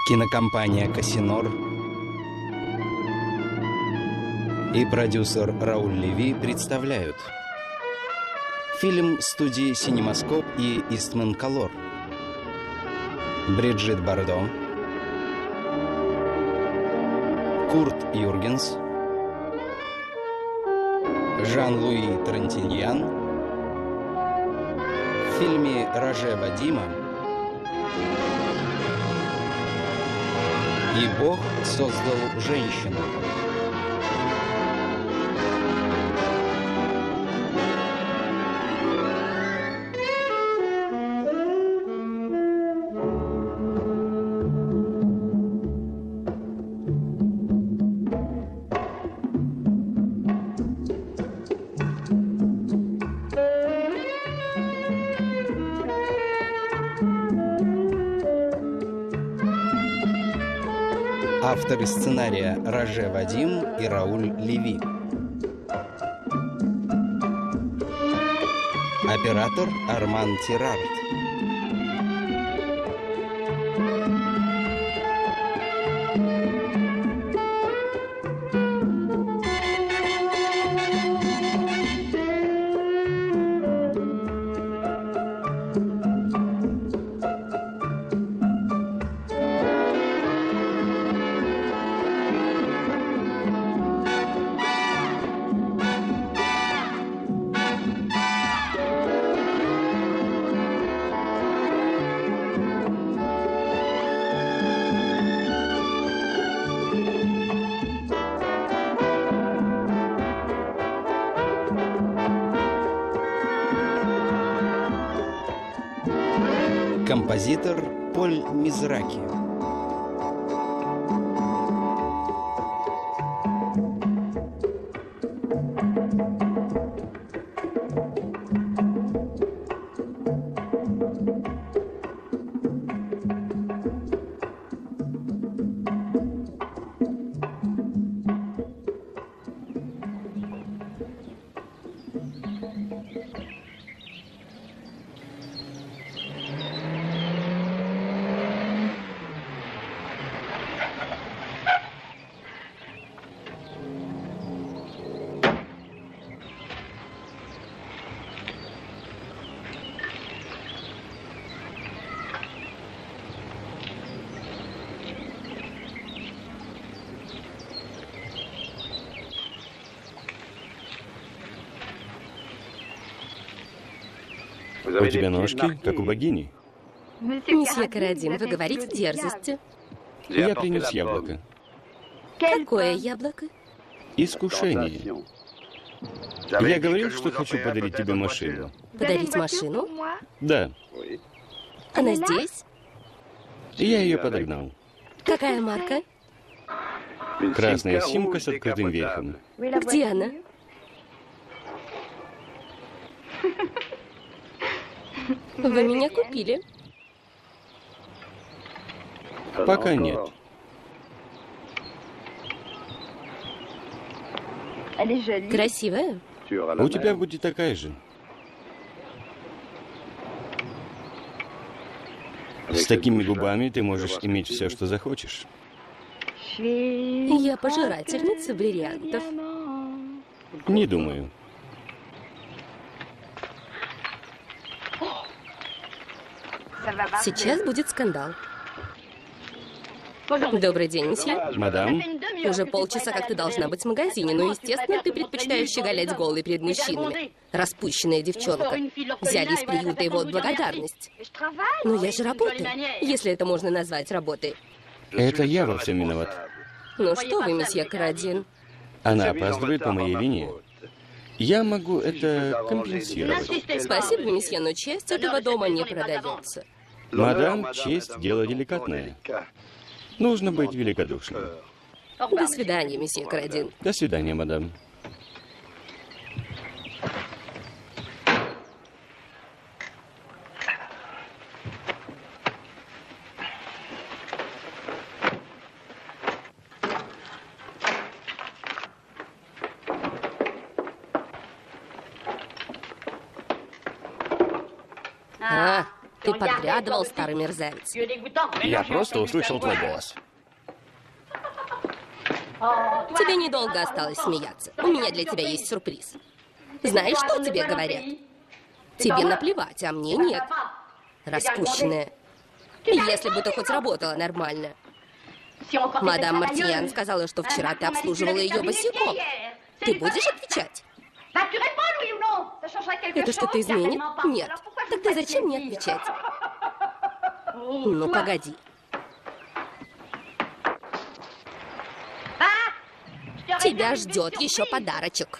Кинокомпания «Кассинор» и продюсер Рауль Леви представляют фильм студии «Синемаскоп» и «Истман Колор». Бриджит Бардо, Курт Юргенс, Жан-Луи Трантиньян. В фильме Роже Вадима «И Бог создал женщину». Авторы сценария Роже Вадим и Рауль Леви. Оператор Арман Тирард. Композитор Поль Мизраки. У тебя ножки, как у богини. Месье Карадин, вы говорите дерзости. Я принес яблоко. Какое яблоко? Искушение. Я говорил, что хочу подарить тебе машину. Подарить машину? Да, Она здесь? я ее подогнал. Какая марка? Красная симка с открытым верхом. Где она? Вы меня купили. Пока нет. Красивая? У тебя будет такая же. С такими губами ты можешь иметь все, что захочешь. Я пожирательница бриллиантов. Не думаю. Сейчас будет скандал. Добрый день, месье. Мадам, Уже полчаса, как ты должна быть в магазине, но, естественно, ты предпочитаешь щеголять голой перед мужчинами. Распущенная девчонка. Взяли из приюта его в благодарность. Но я же работаю, если это можно назвать работой. это я во всем виноват. Ну что вы, месье Карадин? Она опаздывает по моей вине. Я могу это компенсировать. Спасибо, месье, но честь этого дома не продается. Мадам, честь — дело деликатное. Нужно быть великодушным. До свидания, месье Карадин. До свидания, мадам. Ты подглядывал, старый мерзавец. Я просто услышал твой голос. Тебе недолго осталось смеяться. У меня для тебя есть сюрприз. Знаешь, что тебе говорят? Тебе наплевать, а мне нет. Распущенная. Если бы ты хоть работала нормально. Мадам Мартьян сказала, что вчера ты обслуживала ее босиком. Ты будешь отвечать? Это что-то изменит? Нет. Тогда зачем мне отвечать? Ну, погоди. Тебя ждет еще подарочек.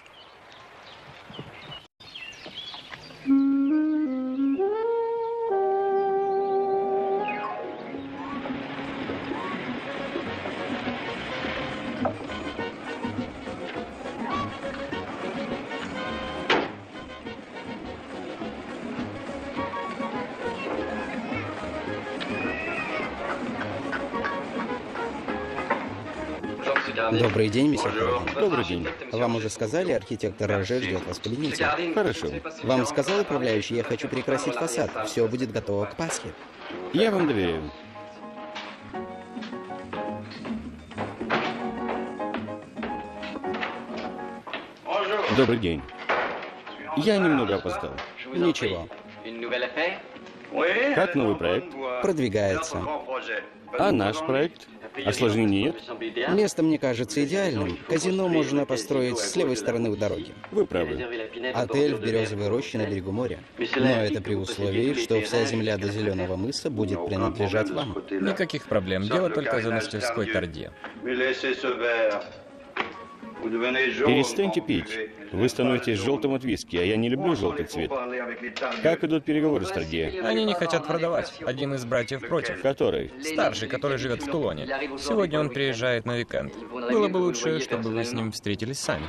Добрый день, месье Карадин. Добрый день. Вам уже сказали, архитектор Роже ждет вас в кабинете. Хорошо. Вам сказал управляющий, я хочу перекрасить фасад. Все будет готово к Пасхе. Я вам доверяю. Добрый день. Я немного опоздал. Ничего, Как новый проект? продвигается. А наш проект? Осложнений нет? Место мне кажется идеальным. Казино можно построить с левой стороны у дороги. Вы правы. Отель в Березовой роще на берегу моря. Но это при условии, что вся земля до Зеленого мыса будет принадлежать вам. Никаких проблем. Дело только за мастерской Тордье. Перестаньте пить. Вы становитесь желтым от виски, а я не люблю желтый цвет. Как идут переговоры с Тордье? Они не хотят продавать. Один из братьев против. Который? Старший, который живет в Тулоне. Сегодня он приезжает на уикенд. Было бы лучше, чтобы вы с ним встретились сами.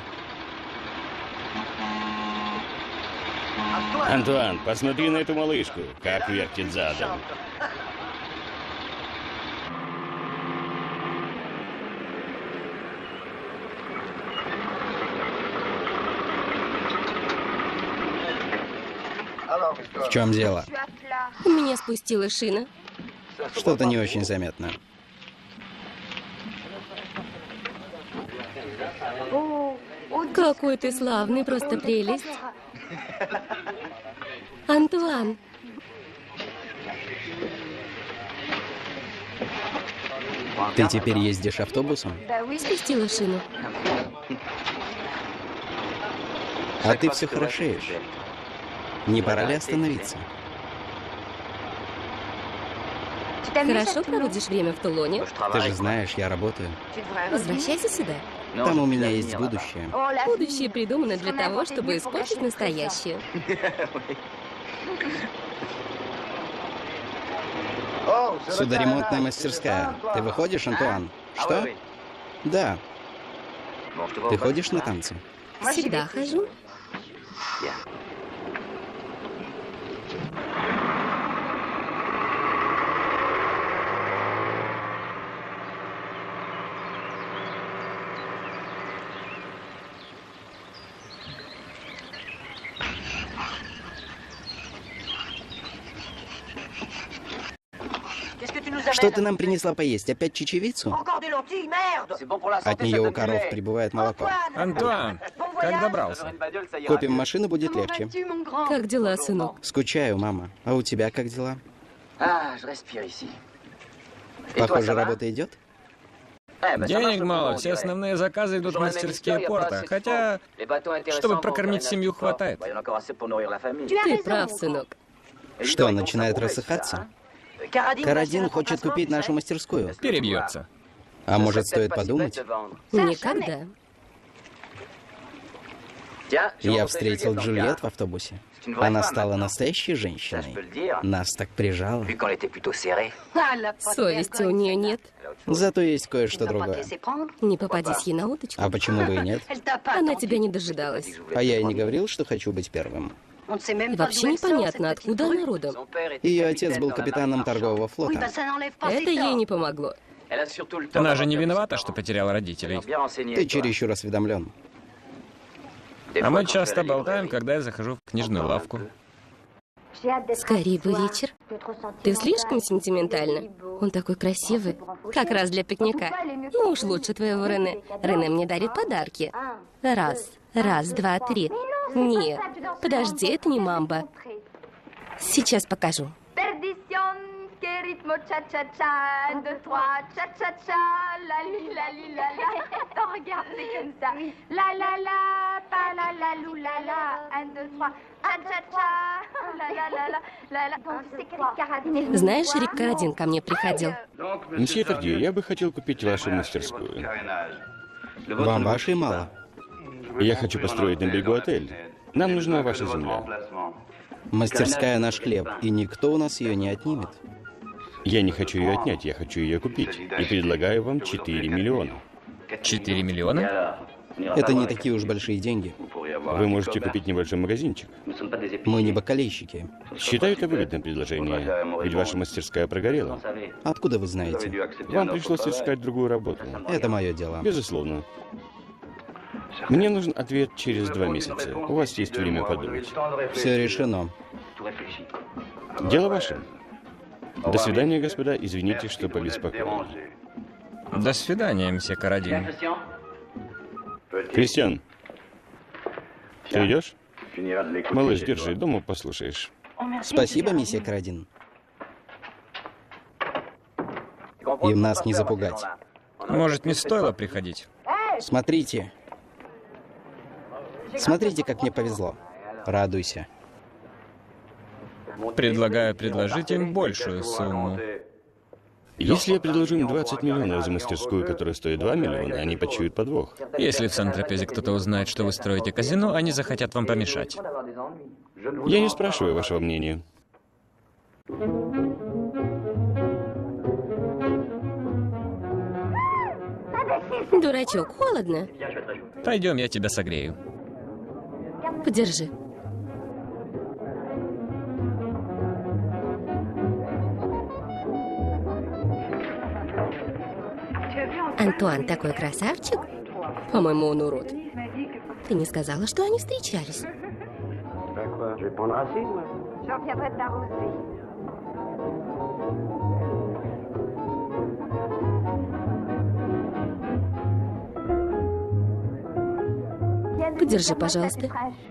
Антуан, посмотри на эту малышку, как вертит задом. В чем дело? У меня спустила шина. Что-то не очень заметно. Какой ты славный, просто прелесть. Антуан, Ты теперь ездишь автобусом? спустила шину. А ты все хорошеешь. Не пора ли остановиться? Хорошо проводишь время в Тулоне? Ты же знаешь, я работаю. Возвращайся сюда. Там у меня есть будущее. Будущее придумано для того, чтобы испортить настоящее. Судоремонтная мастерская. Ты выходишь, Антуан? Что? Да. Ты ходишь на танцы? Всегда хожу. Что ты нам принесла поесть? Опять чечевицу? От нее у коров прибывает молоко. Антуан, как добрался? Купим машину, будет легче. Как дела, сынок? Скучаю, мама. А у тебя как дела? Похоже, работа идет? Денег мало, все основные заказы идут в мастерские порта. Хотя, чтобы прокормить семью, хватает. Ты прав, сынок. Что, начинает рассыхаться? Карадин хочет купить нашу мастерскую. Перебьется. А может, стоит подумать? Никогда. Я встретил Джульет в автобусе. Она стала настоящей женщиной. Нас так прижало. Совести у нее нет. Зато есть кое-что другое. Не попадись ей на удочку. А почему бы и нет? Она тебя не дожидалась. А я и не говорил, что хочу быть первым. И вообще непонятно, откуда она родом. Ее отец был капитаном торгового флота. Это ей не помогло. Она же не виновата, что потеряла родителей. Ты чересчур осведомлен. А мы часто болтаем, когда я захожу в книжную лавку. Скорее бы вечер. Ты слишком сентиментальна. Он такой красивый. Как раз для пикника. Ну уж лучше твоего Рене. Рене мне дарит подарки. Раз, два, три. Нет, подожди, это не мамба. Сейчас покажу. Che ritmo cha-cha-cha, 1, 2,3, cha-cha-cha, la li la li la la. Oh, regarde, c'est comme ça. La la la, pa la la lou la la. 1, 2, 3, cha-cha-cha, la la la la la la. Donc, c'est Рик Карадин. Знаешь, Рик Карадин ко мне приходил. Мсье Тардье, я бы хотел купить вашу мастерскую. Вам вашей мало. Я хочу построить на берегу отель. Нам нужна ваша земля. Мастерская наш хлеб, и никто у нас ее не отнимет. Я не хочу ее отнять, я хочу ее купить. И предлагаю вам 4 миллиона. 4 миллиона? Это не такие уж большие деньги. Вы можете купить небольшой магазинчик. Мы не бакалейщики. Считаю это выгодное предложение, ведь ваша мастерская прогорела. Откуда вы знаете? Вам пришлось искать другую работу. Это мое дело. Безусловно. Мне нужен ответ через 2 месяца. У вас есть время подумать. Все решено. Дело ваше. До свидания, господа. Извините, что побеспокоил. До свидания, мсье Карадин. Кристиан, ты идешь? Малыш, держи, дома послушаешь. Спасибо, месье Карадин. Им нас не запугать. Может, не стоило приходить? Смотрите. Смотрите, как мне повезло. Радуйся. Предлагаю предложить им большую сумму. Если я предложу им 20 миллионов за мастерскую, которая стоит 2 миллиона, они почуют подвох. Если в Сан-Тропезе кто-то узнает, что вы строите казино, они захотят вам помешать. Я не спрашиваю вашего мнения. Дурачок, холодно. Пойдем, я тебя согрею. Подержи. Антуан такой красавчик? По-моему, он урод. Ты не сказала, что они встречались? Je reviendrai t'arroser. Подержи, пожалуйста.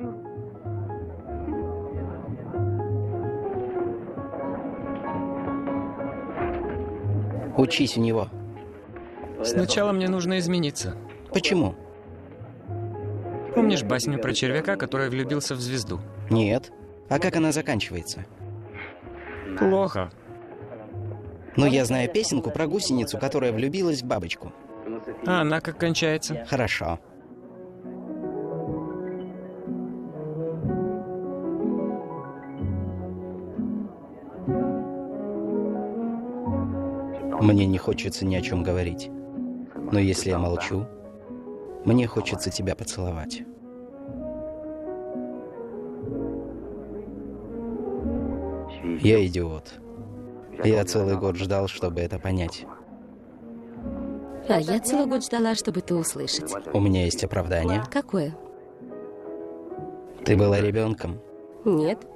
Учись у него. Сначала мне нужно измениться. Почему? Помнишь басню про червяка, который влюбился в звезду? Нет. А как она заканчивается? Плохо. Но я знаю песенку про гусеницу, которая влюбилась в бабочку. А она как кончается? Хорошо. Мне не хочется ни о чем говорить. Но если я молчу, мне хочется тебя поцеловать. Я идиот. Я целый год ждал, чтобы это понять. А я целый год ждала, чтобы это услышать. У меня есть оправдание. Какое? Ты была ребенком. Нет.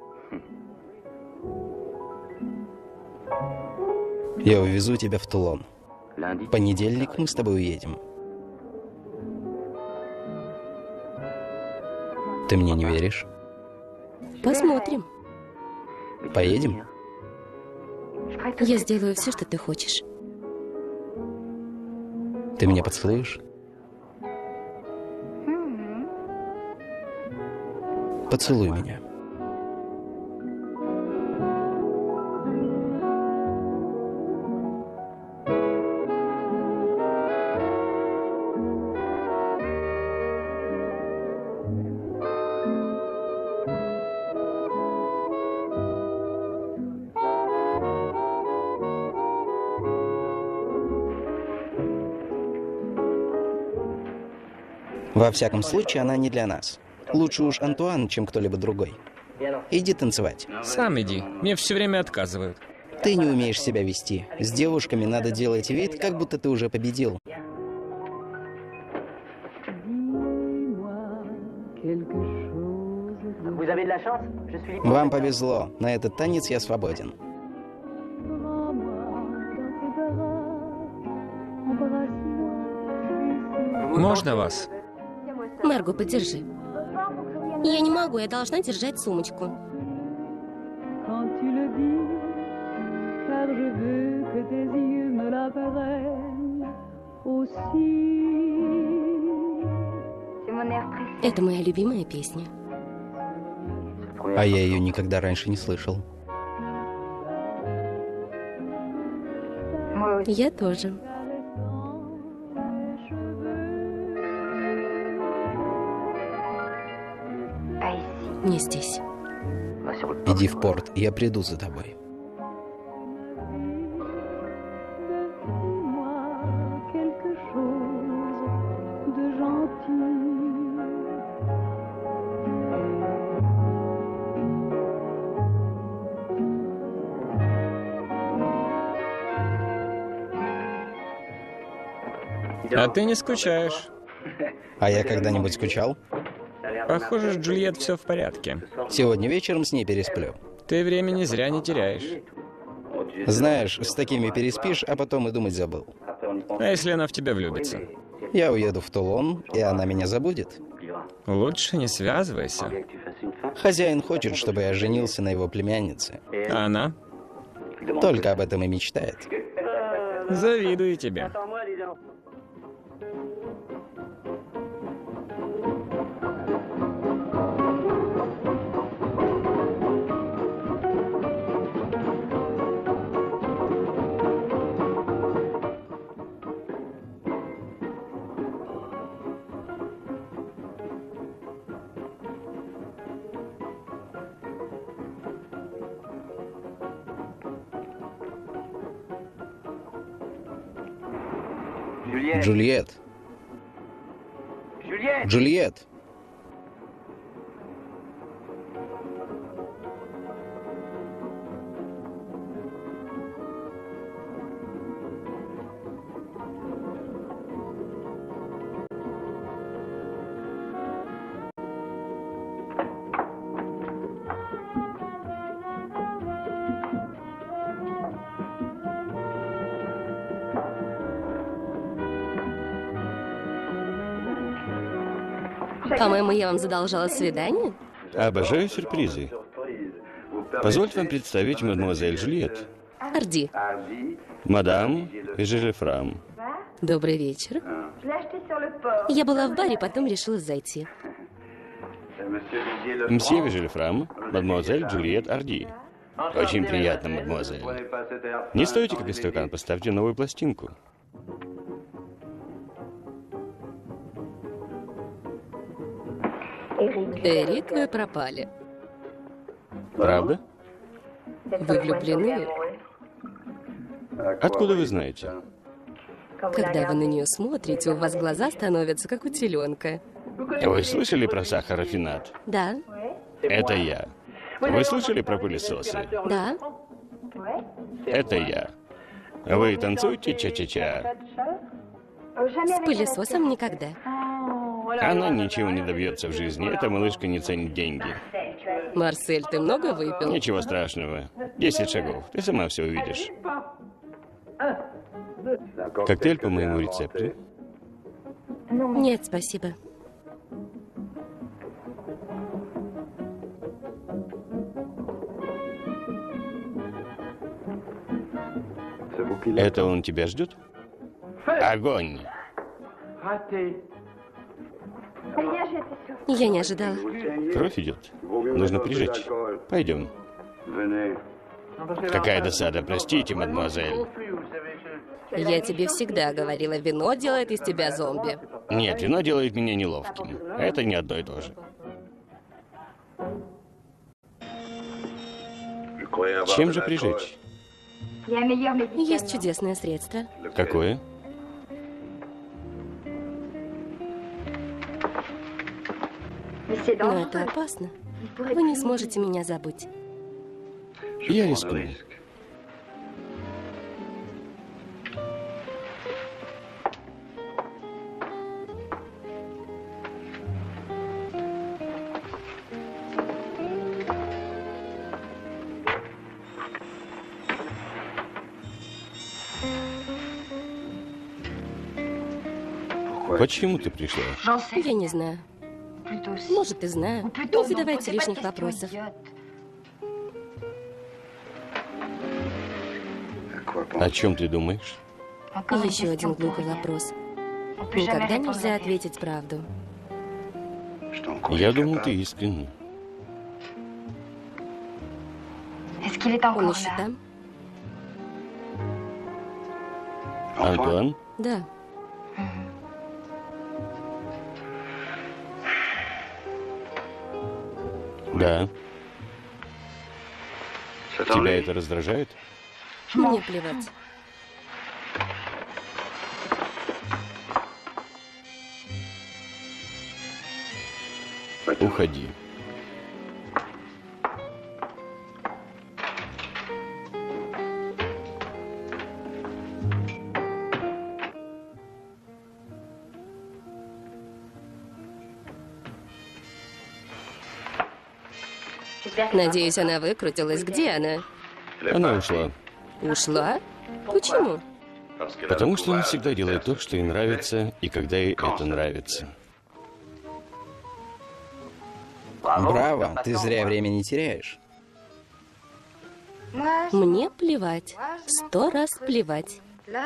Я увезу тебя в Тулон. В понедельник мы с тобой уедем. Ты мне не веришь? Посмотрим. Поедем? Я сделаю все, что ты хочешь. Ты меня поцелуешь? Поцелуй меня. Во всяком случае, она не для нас. Лучше уж Антуан, чем кто-либо другой. Иди танцевать. Сам иди. Мне все время отказывают. Ты не умеешь себя вести. С девушками надо делать вид, как будто ты уже победил. Dis-moi quelque chose. Вам повезло. На этот танец я свободен. Можно вас? Марго, подержи. Я не могу, я должна держать сумочку. Quand tu le dis, car je veux que tes yeux me l'apprennent aussi. Это моя любимая песня. А я ее никогда раньше не слышал. Я тоже. Не здесь. Иди в порт, я приду за тобой. Moi, quelque chose de gentil. А ты не скучаешь. А я когда-нибудь скучал? Похоже, с Джульет все в порядке. Сегодня вечером с ней пересплю. Ты времени зря не теряешь. Знаешь, с такими переспишь, а потом и думать забыл. А если она в тебя влюбится? Я уеду в Тулон, и она меня забудет. Лучше не связывайся. Хозяин хочет, чтобы я женился на его племяннице. А она? Только об этом и мечтает. Завидую тебе. Джульет! Джульет! По-моему, я вам задолжала свидание? Обожаю сюрпризы. Позвольте вам представить мадемуазель Джульет. Арди, Мадам Вежелефрам. добрый вечер. Я была в баре, потом решила зайти. Мсье Вежелефрам, мадемуазель Джульет Арди. Очень приятно, мадемуазель. Не стойте, как истукан, поставьте новую пластинку. Эрик, вы пропали. Правда? Вы влюблены? Откуда вы знаете? Когда вы на нее смотрите, у вас глаза становятся как у теленка. Вы слышали про сахарофинат? Да, Это я. Вы слышали про пылесосы? да. Это я. Вы танцуете ча-ча-ча? С пылесосом никогда. Она ничего не добьется в жизни. Эта малышка не ценит деньги. Марсель, ты много выпил? Ничего страшного. 10 шагов. Ты сама все увидишь. Коктейль по моему рецепту. Нет, спасибо. Это он тебя ждет? Огонь! Я не ожидала. Кровь идет. Нужно прижечь. Пойдем. Какая досада, простите, мадемуазель. Я тебе всегда говорила, вино делает из тебя зомби. Нет, вино делает меня неловким. Это не одно и то же. Чем же прижечь? Есть чудесное средство. Какое? Но это опасно. Вы не сможете меня забыть. Я рискну. Почему ты пришла? Я не знаю. Может, и знаю. Не задавайте лишних вопросов. О чем ты думаешь? Еще один глупый вопрос. Никогда нельзя ответить правду. Я думал, ты искренне. Он еще там? Антуан? Да. Да. Тебя это раздражает? Мне плевать. Уходи. Надеюсь, она выкрутилась. Где она? Она ушла. Ушла? Почему? Потому что она всегда делает то, что ей нравится, и когда ей это нравится. Браво, ты зря время не теряешь. Мне плевать. 100 раз плевать.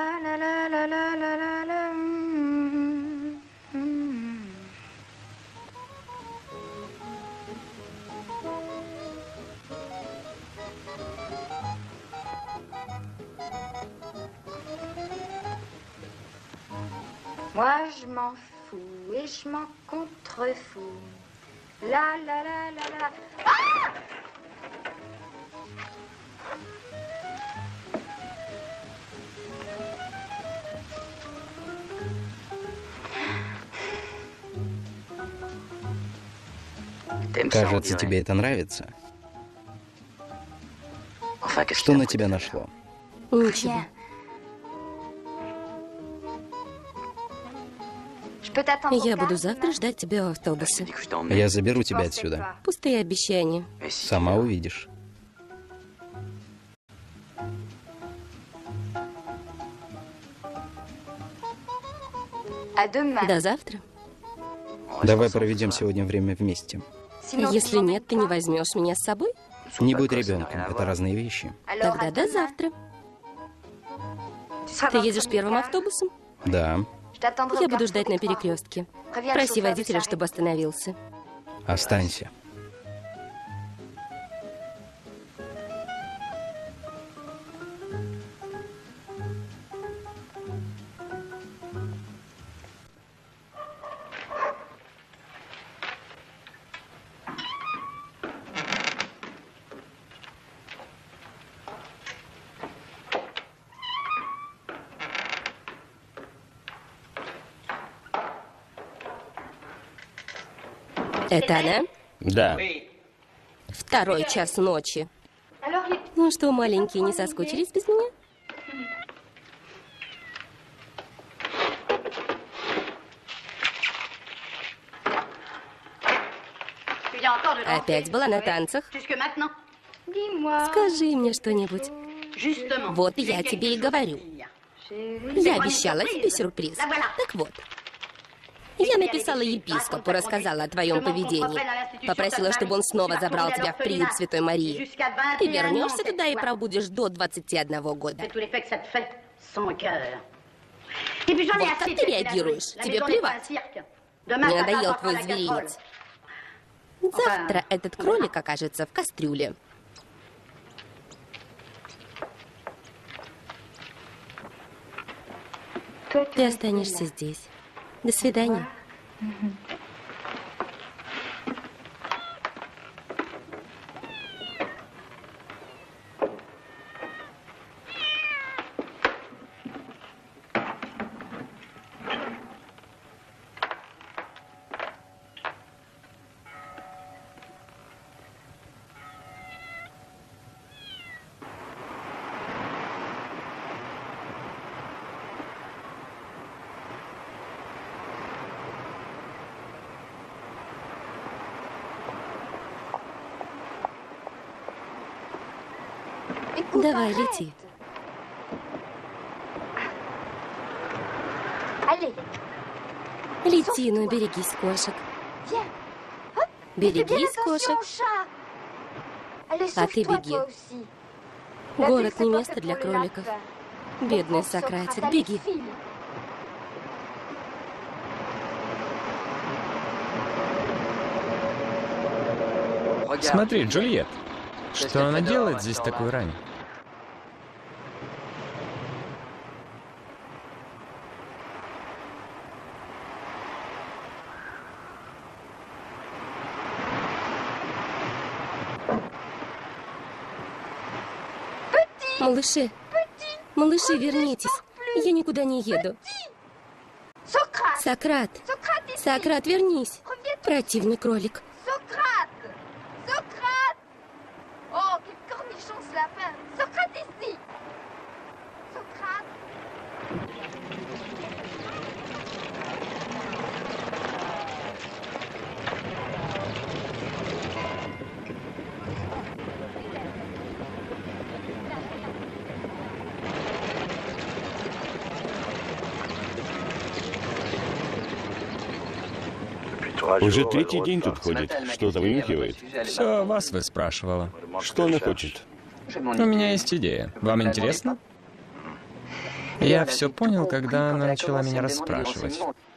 Moi je m'en fous et je m'en contrefous. La la la la la. Ah! Кажется, тебе это нравится. Что на тебя нашло? Ничего. Я буду завтра ждать тебя у автобуса. Я заберу тебя отсюда. Пустые обещания. Сама увидишь. До завтра. Давай проведем сегодня время вместе. Если нет, ты не возьмешь меня с собой? Не будь ребенком, это разные вещи. Тогда до завтра. Ты едешь первым автобусом? Да, Я буду ждать на перекрестке. Проси водителя, чтобы остановился. останься. Это она? Да. 2 час ночи. Ну что, маленькие, не соскучились без меня? Опять была на танцах? Скажи мне что-нибудь. Вот я тебе и говорю. Я обещала тебе сюрприз. Так вот. Я написала епископу, рассказала о твоем поведении. Попросила, чтобы он снова забрал тебя в приют Святой Марии. Ты вернешься туда и пробудешь до 21 года. Вот как ты реагируешь? Тебе плевать. Мне надоел твой зверинец. Завтра этот кролик окажется в кастрюле. Ты останешься здесь. До свидания. Давай, лети. Allez. Лети, но берегись кошек. Берегись кошек. А ты беги. Город не место для кроликов. Бедный Сократик, беги. Смотри, Джульет. Что она делает здесь такой рань? Малыши, малыши, вернитесь. Я никуда не еду. Сократ, Сократ, вернись. Противный кролик. Уже третий день тут ходит, что-то вынюхивает. Все вас выспрашивала. Что она хочет? У меня есть идея. Вам интересно? Я все понял, когда она начала меня расспрашивать.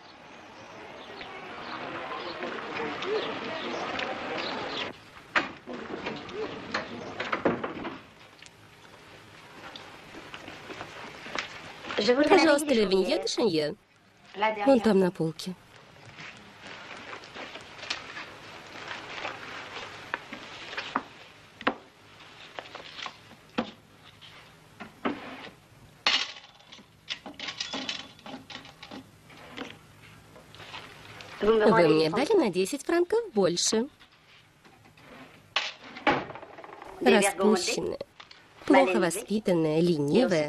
Пожалуйста, Le Vignette de Chenier. Вон там на полке. Вы мне дали на 10 франков больше. Распущенная, плохо воспитанная, ленивая.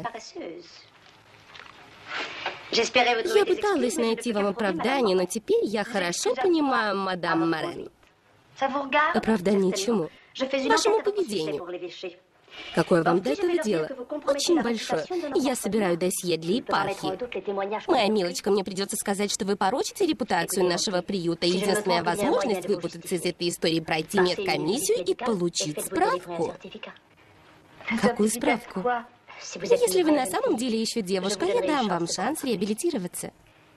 Я пыталась найти вам оправдание, но теперь я хорошо понимаю, мадам Морен. Оправдание чему? Вашему поведению. Какое вам до этого дело? Очень большое. Я собираю досье для епархии. Моя милочка, мне придется сказать, что вы порочите репутацию нашего приюта. Единственная возможность выпутаться из этой истории — пройти медкомиссию и получить справку. Какую справку? Если вы на самом деле еще девушка, я дам вам шанс реабилитироваться.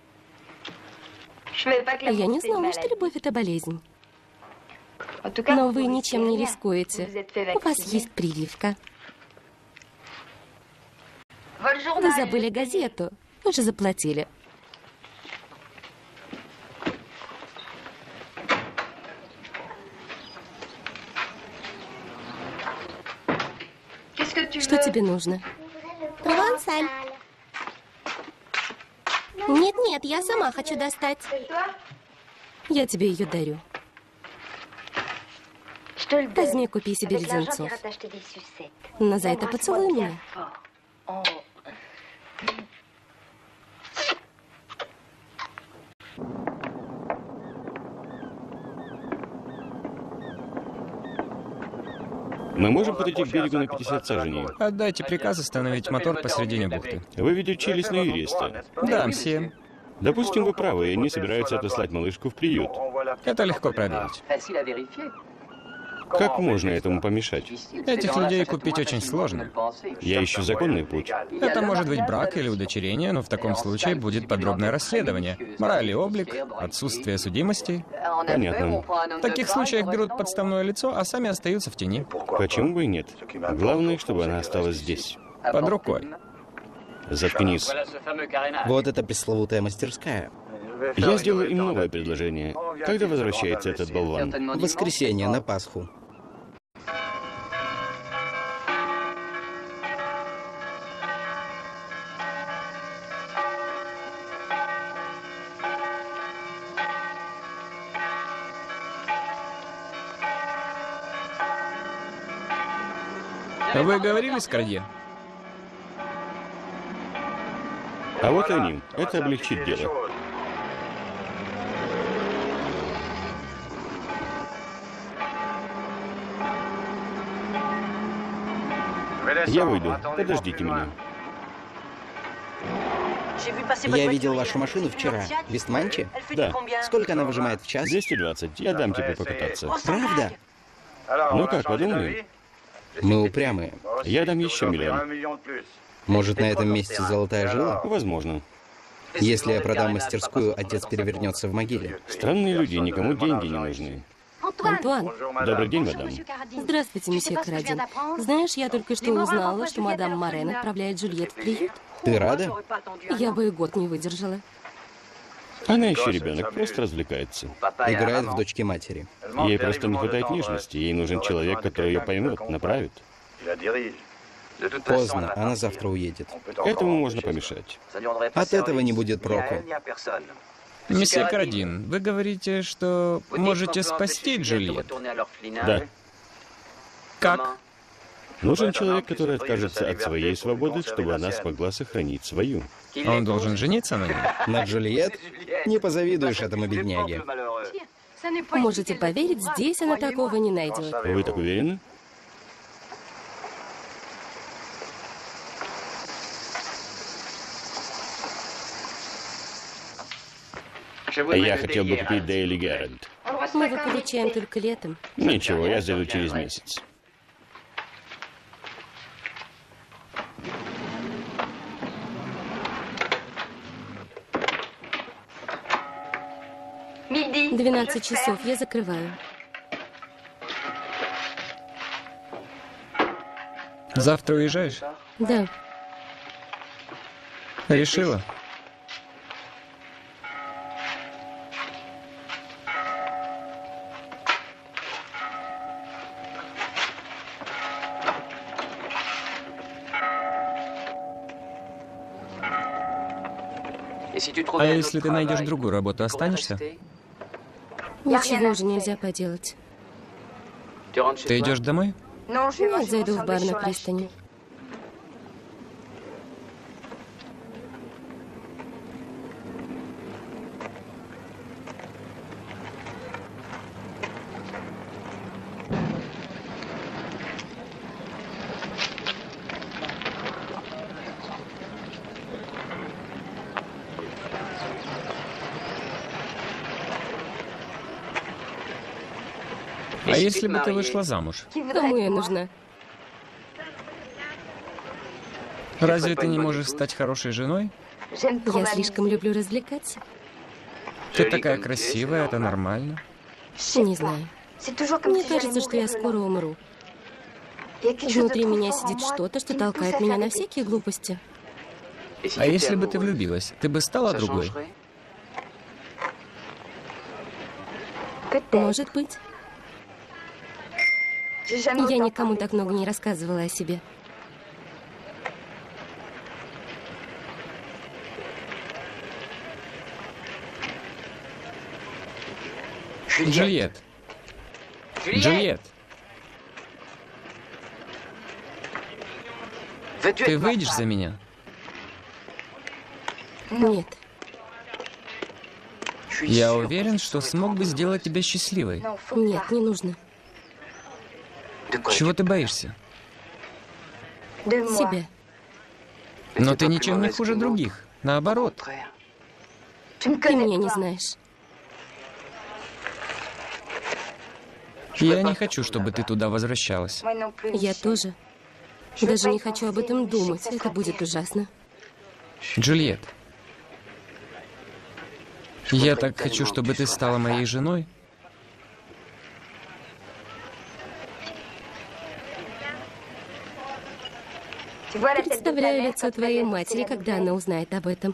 Я не знала, что любовь — это болезнь. Но вы ничем не рискуете. У вас есть прививка. Вы забыли газету. Вы же заплатили. Что тебе нужно? Провансаль. Нет, я сама хочу достать. Я тебе ее дарю. Возьми, купи себе леденцов. Но за это поцелуй меня. Мы можем подойти к берегу на 50 саженей. Отдайте приказ остановить мотор посредине бухты. Вы ведь учились на юриста. Да, все. Допустим, вы правы, и они собираются отослать малышку в приют. Это легко проверить. Как можно этому помешать? Этих людей купить очень сложно. Я ищу законный путь. Это может быть брак или удочерение, но в таком случае будет подробное расследование. Мораль и облик, отсутствие судимости. Понятно. В таких случаях берут подставное лицо, а сами остаются в тени. Почему бы и нет? Главное, чтобы она осталась здесь. Под рукой. Заткнись. Вот эта пресловутая мастерская. Я сделаю им новое предложение. Когда возвращается этот болван? В воскресенье на Пасху. Вы говорили с Кардье? А вот они. Это облегчит дело. Я выйду. Подождите меня. Я видел вашу машину вчера. В Вестманче? Да. Сколько она выжимает в час? 220. Я дам тебе покататься. Правда? Ну как, подумаем? Мы упрямые. Я дам еще миллион. Может, на этом месте золотая жила? Возможно. Если я продам мастерскую, отец перевернется в могиле. Странные люди, никому деньги не нужны. Антуан. Добрый день, мадам. Здравствуйте, месье Карадин. Знаешь, я только что узнала, что мадам Морен отправляет Джульет в приют. Ты рада? Я бы и год не выдержала. Она еще ребенок, просто развлекается. Играет в дочки матери. Ей просто не хватает нежности. Ей нужен человек, который ее поймет, направит. Поздно, она завтра уедет. Этому можно помешать. От этого не будет проку. Месье Карадин, вы говорите, что можете спасти Джульет? Да. Как? Нужен человек, который откажется от своей свободы, чтобы она смогла сохранить свою. Он должен жениться на ней? На Джульет? Не позавидуешь этому бедняге. Можете поверить, здесь она такого не найдет. Вы так уверены? Я хотел бы купить Daily Herald. Мы его получаем только летом. Ничего, я зайду через месяц. В 12 часов я закрываю. Завтра уезжаешь? Да. Решила? А если ты найдешь другую работу, останешься? Ничего уже нельзя поделать. Ты идешь домой? Нет, зайду в бар на пристани. А если бы ты вышла замуж? Кому я нужна? Разве ты не можешь стать хорошей женой? Я слишком люблю развлекаться. Ты такая красивая, это нормально. Не знаю. Мне кажется, что я скоро умру. Внутри меня сидит что-то, что толкает меня на всякие глупости. А если бы ты влюбилась, ты бы стала другой? Может быть. Я никому так много не рассказывала о себе. Джульет. Джульет. Ты выйдешь за меня? Нет. Я уверен, что смог бы сделать тебя счастливой. Нет, не нужно. Чего ты боишься? Себя. Но ты ничем не хуже других. Наоборот. Ты меня не знаешь. Я не хочу, чтобы ты туда возвращалась. Я тоже. Даже не хочу об этом думать. Это будет ужасно. Джульет. Я так хочу, чтобы ты стала моей женой. Представляю лицо твоей матери, когда она узнает об этом.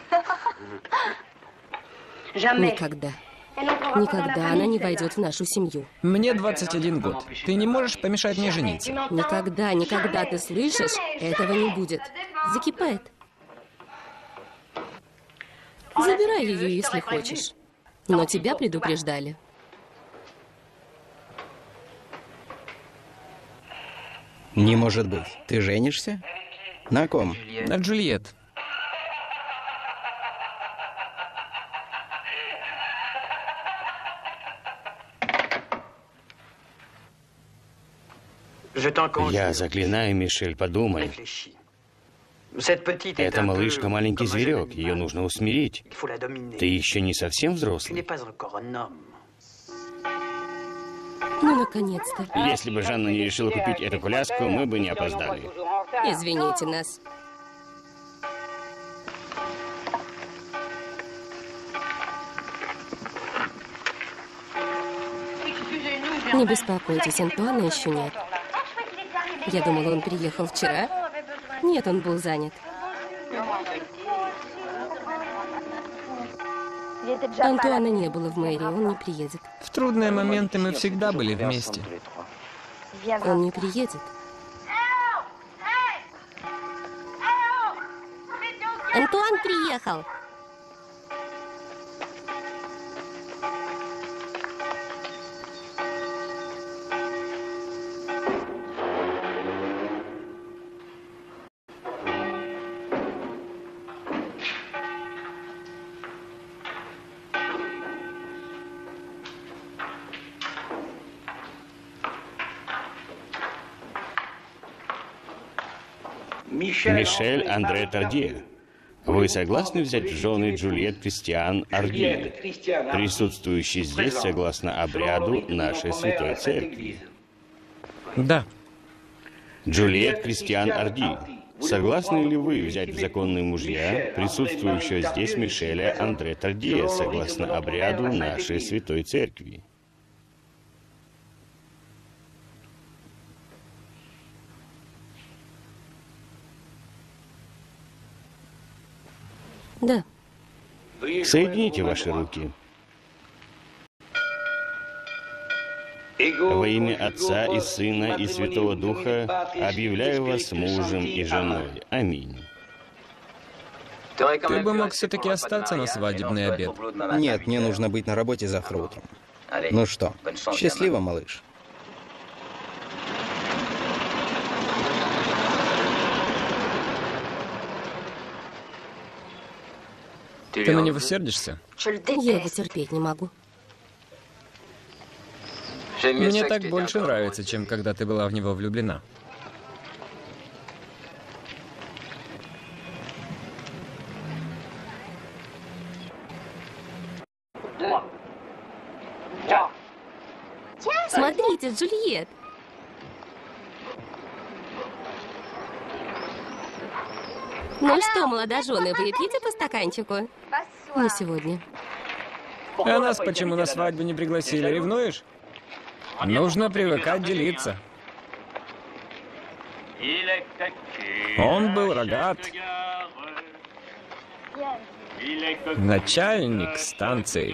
Никогда. Никогда она не войдет в нашу семью. Мне 21 год. Ты не можешь помешать мне жениться. Никогда, никогда, ты слышишь? Этого не будет. Закипает. Забирай ее, если хочешь. Но тебя предупреждали. Не может быть. Ты женишься? На ком? На Джульет. Я заклинаю, Мишель, подумай. Эта малышка маленький зверек, ее нужно усмирить. Ты еще не совсем взрослый. Ну, наконец-то. Если бы Жанна не решила купить эту коляску, мы бы не опоздали. Извините нас. Не беспокойтесь, Антуана еще нет. Я думала, он приехал вчера. Нет, он был занят. Антуана не было в мэрии, он не приедет. В трудные моменты мы всегда были вместе. Он не приедет. Антуан приехал. Мишель Андре Тардье, вы согласны взять в жены Джульет Кристиан Арди, присутствующий здесь согласно обряду нашей Святой Церкви? Да. Джульет Кристиан Арди, согласны ли вы взять в законные мужья присутствующего здесь Мишеля Андре Тардье, согласно обряду нашей Святой Церкви? Да. Соедините ваши руки. Во имя Отца и Сына и Святого Духа объявляю вас мужем и женой. Аминь. Ты бы мог все-таки остаться на свадебный обед. Нет, мне нужно быть на работе завтра утром. Ну что, счастливо, малыш. Ты на него сердишься? Я его терпеть не могу. Мне так больше нравится, чем когда ты была в него влюблена. Смотрите, Джульет. Ну что, молодожены, выпьете по стаканчику? Не сегодня. А нас почему на свадьбу не пригласили? Ревнуешь? Нужно привыкать делиться. Он был рогат. Начальник станции.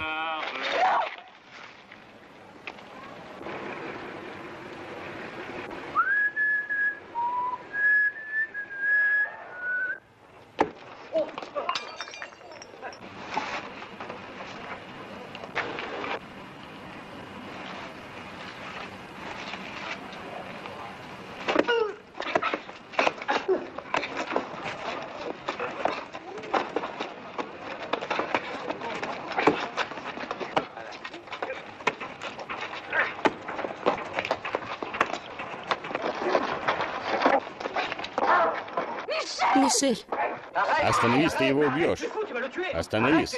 Мишель, Остановись, ты его убьешь. Остановись.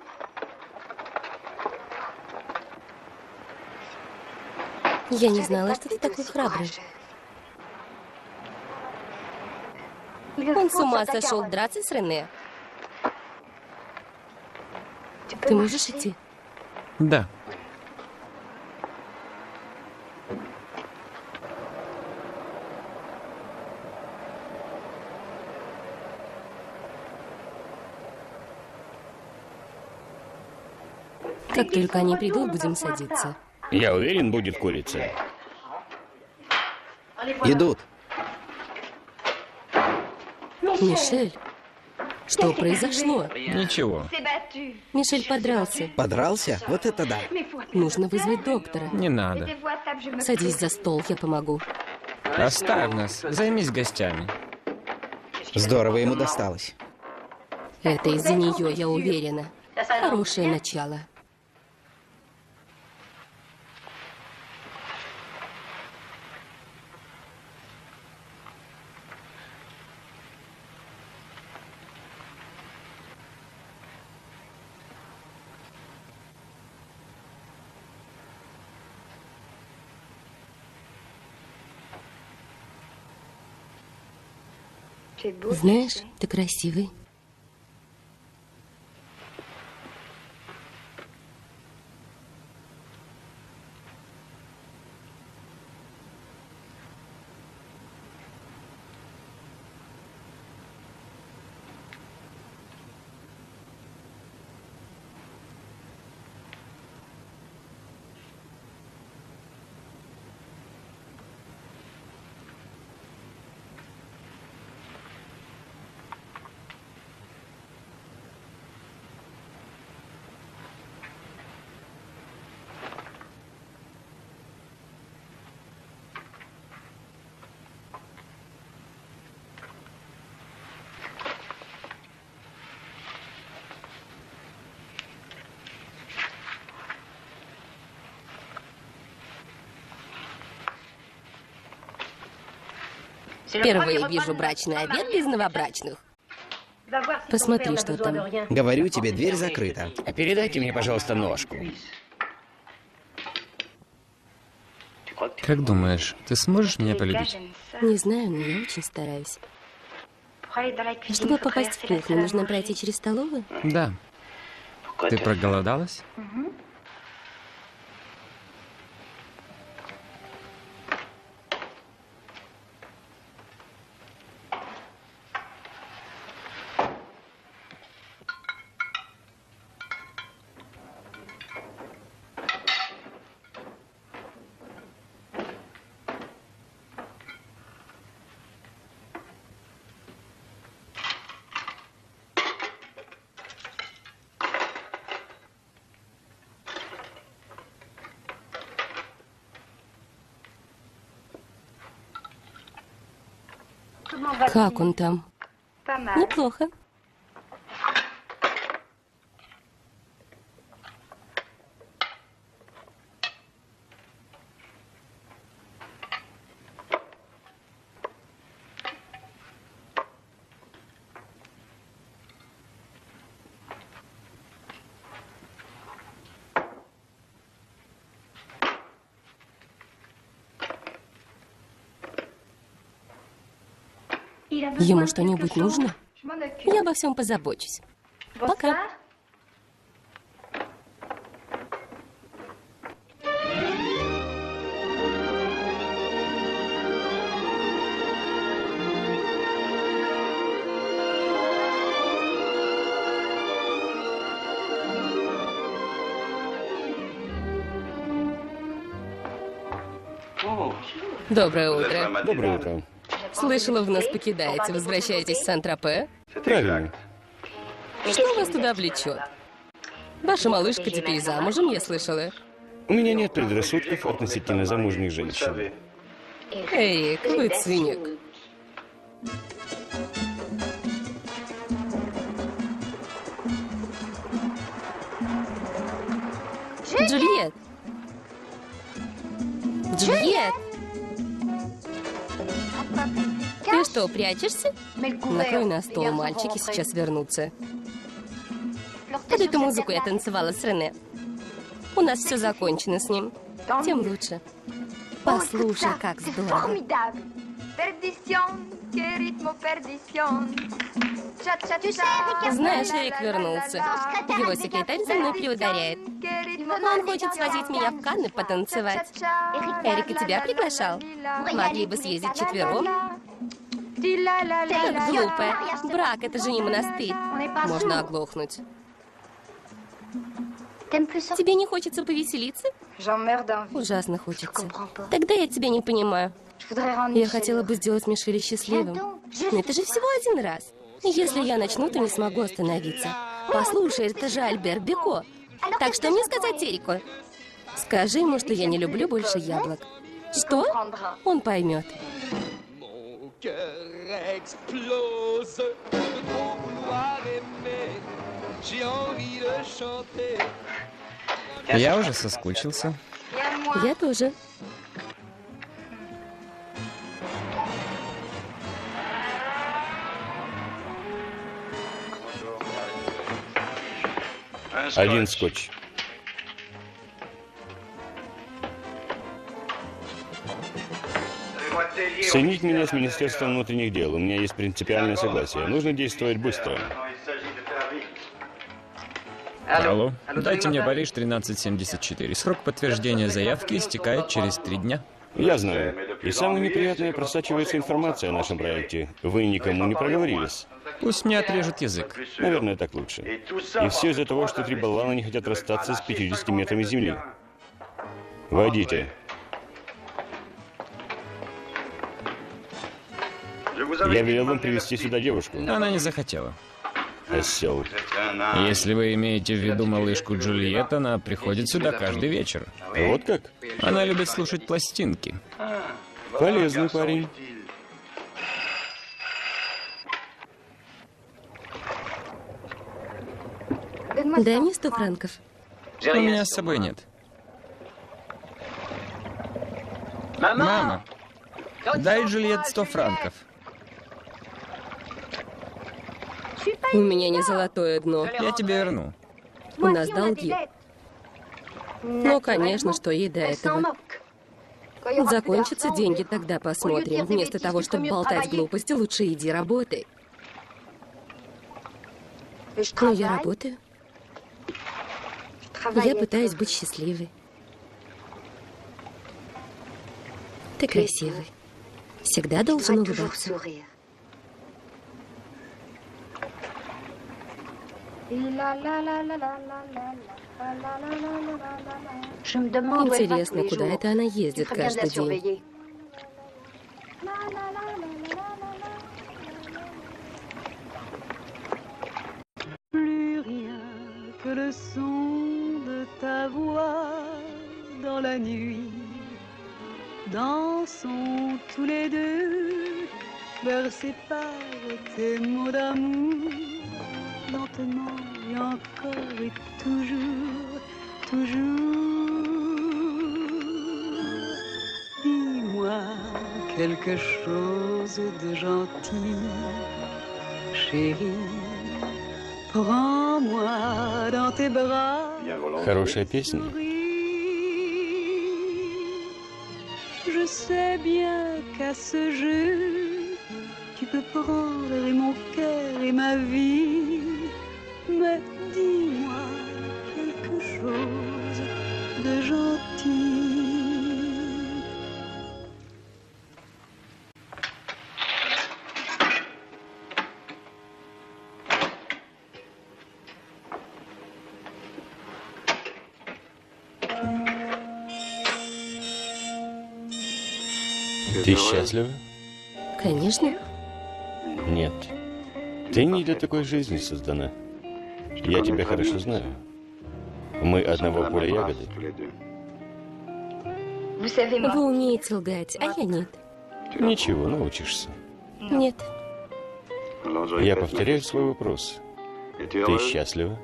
я не знала, что ты такой храбрый. Он с ума сошел драться с Рене. Ты можешь идти? Да. Как только они придут, будем садиться. Я уверен, будет курица. Идут. Мишель, что произошло? Ничего. Мишель подрался. Подрался? Вот это да. Нужно вызвать доктора. Не надо. Садись за стол, я помогу. Оставь нас. Займись гостями. Здорово ему досталось. Это из-за нее, я уверена. Хорошее начало. Знаешь, ты красивый. Впервые вижу брачный обед без новобрачных. Посмотри, что там. Говорю тебе, дверь закрыта. А передайте мне, пожалуйста, ножку. Как думаешь, ты сможешь меня полюбить? Не знаю, но я очень стараюсь. Чтобы попасть в кухню, нужно пройти через столовую? Да. Ты проголодалась? Как он там? Неплохо. Ему что-нибудь нужно? Я обо всем позабочусь. Пока. Доброе утро. Доброе утро. Слышала, вы нас покидаете. Возвращаетесь в Сан-Тропе? Правильно. Что вас туда влечет? Ваша малышка теперь замужем, я слышала. У меня нет предрассудков относительно замужних женщин. Эрик, вы циник. Джульет! Джульет! Ты что, прячешься? Накрой на стол, мальчики сейчас вернутся. Под эту музыку я танцевала с Рене. У нас все закончено с ним. Тем лучше. Послушай, как здорово. Знаешь, Эрик вернулся. Его секретарь за мной приударяет. Он хочет свозить меня в Канны потанцевать. Эрик и тебя приглашал? Могли бы съездить четвером? Как глупо. Брак — это же не монастырь. Можно оглохнуть. Тебе не хочется повеселиться? Ужасно хочется. Тогда я тебя не понимаю. Я хотела бы сделать Мишеля счастливым. Но это же всего один раз. Если я начну, то не смогу остановиться. Послушай, это же Альбер Беко. Так что мне сказать Эрику? Скажи ему, что я не люблю больше яблок. Что? Он поймет. Я уже соскучился. Я тоже. Один скотч. Соединить меня с Министерством внутренних дел. У меня есть принципиальное согласие. Нужно действовать быстро. Алло, дайте мне Париж 1374. Срок подтверждения заявки истекает через 3 дня. Я знаю. И самое неприятное, просачивается информация о нашем проекте. Вы никому не проговорились. Пусть мне отрежут язык. Наверное, так лучше. И все из-за того, что 3 болвана не хотят расстаться с 50 метрами земли. Войдите. Я велел вам привезти сюда девушку. Она не захотела. Осел. Если вы имеете в виду малышку Джульет, она приходит сюда каждый вечер. Вот как? Она любит слушать пластинки. Полезный парень. Дай мне 100 франков. У меня с собой нет. Мама, дай Джульет 100 франков. У меня не золотое дно. Я тебе верну. У нас долги. Ну, конечно, что ей до этого. Закончатся деньги, тогда посмотрим. Вместо того, чтобы болтать глупости, лучше иди работай. Ну, я работаю. Я пытаюсь быть счастливой. Ты красивый. Всегда должен улыбаться. Интересно, куда это она ездит каждый день? Plus rien que le son de ta voix dans la nuit. Dansons tous les deux, bercés par tes mots d'amour. Lentement et encore et toujours, toujours. Dis-moi quelque chose de gentil, chérie. Prends-moi dans tes bras. Хорошая песня. Je sais bien qu'à ce jeu, tu peux prendre mon cœur et ma vie. Mais dis-moi quelque chose de gentil. Ты счастлива? Конечно. Нет. Ты не для такой жизни создана. Я тебя хорошо знаю. Мы одного поля ягоды. Вы умеете лгать, а я нет. Ничего, научишься. Нет. Я повторяю свой вопрос. Ты счастлива?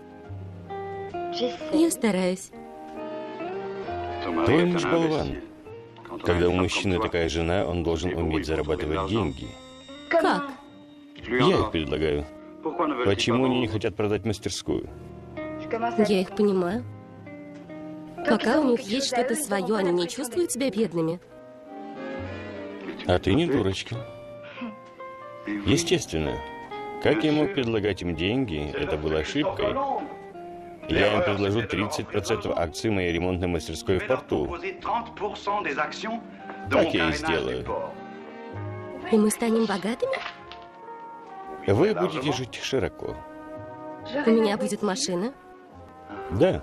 Я стараюсь. Твой муж болван. Когда у мужчины такая жена, он должен уметь зарабатывать деньги. Как? Я их предлагаю. Почему они не хотят продать мастерскую? Я их понимаю. Пока у них есть что-то свое, они не чувствуют себя бедными. А ты не дурочка. Естественно. Как я мог предлагать им деньги, это было ошибкой. Я им предложу 30% акций моей ремонтной мастерской в порту. Так я и сделаю. И мы станем богатыми? Вы будете жить широко. У меня будет машина. Да.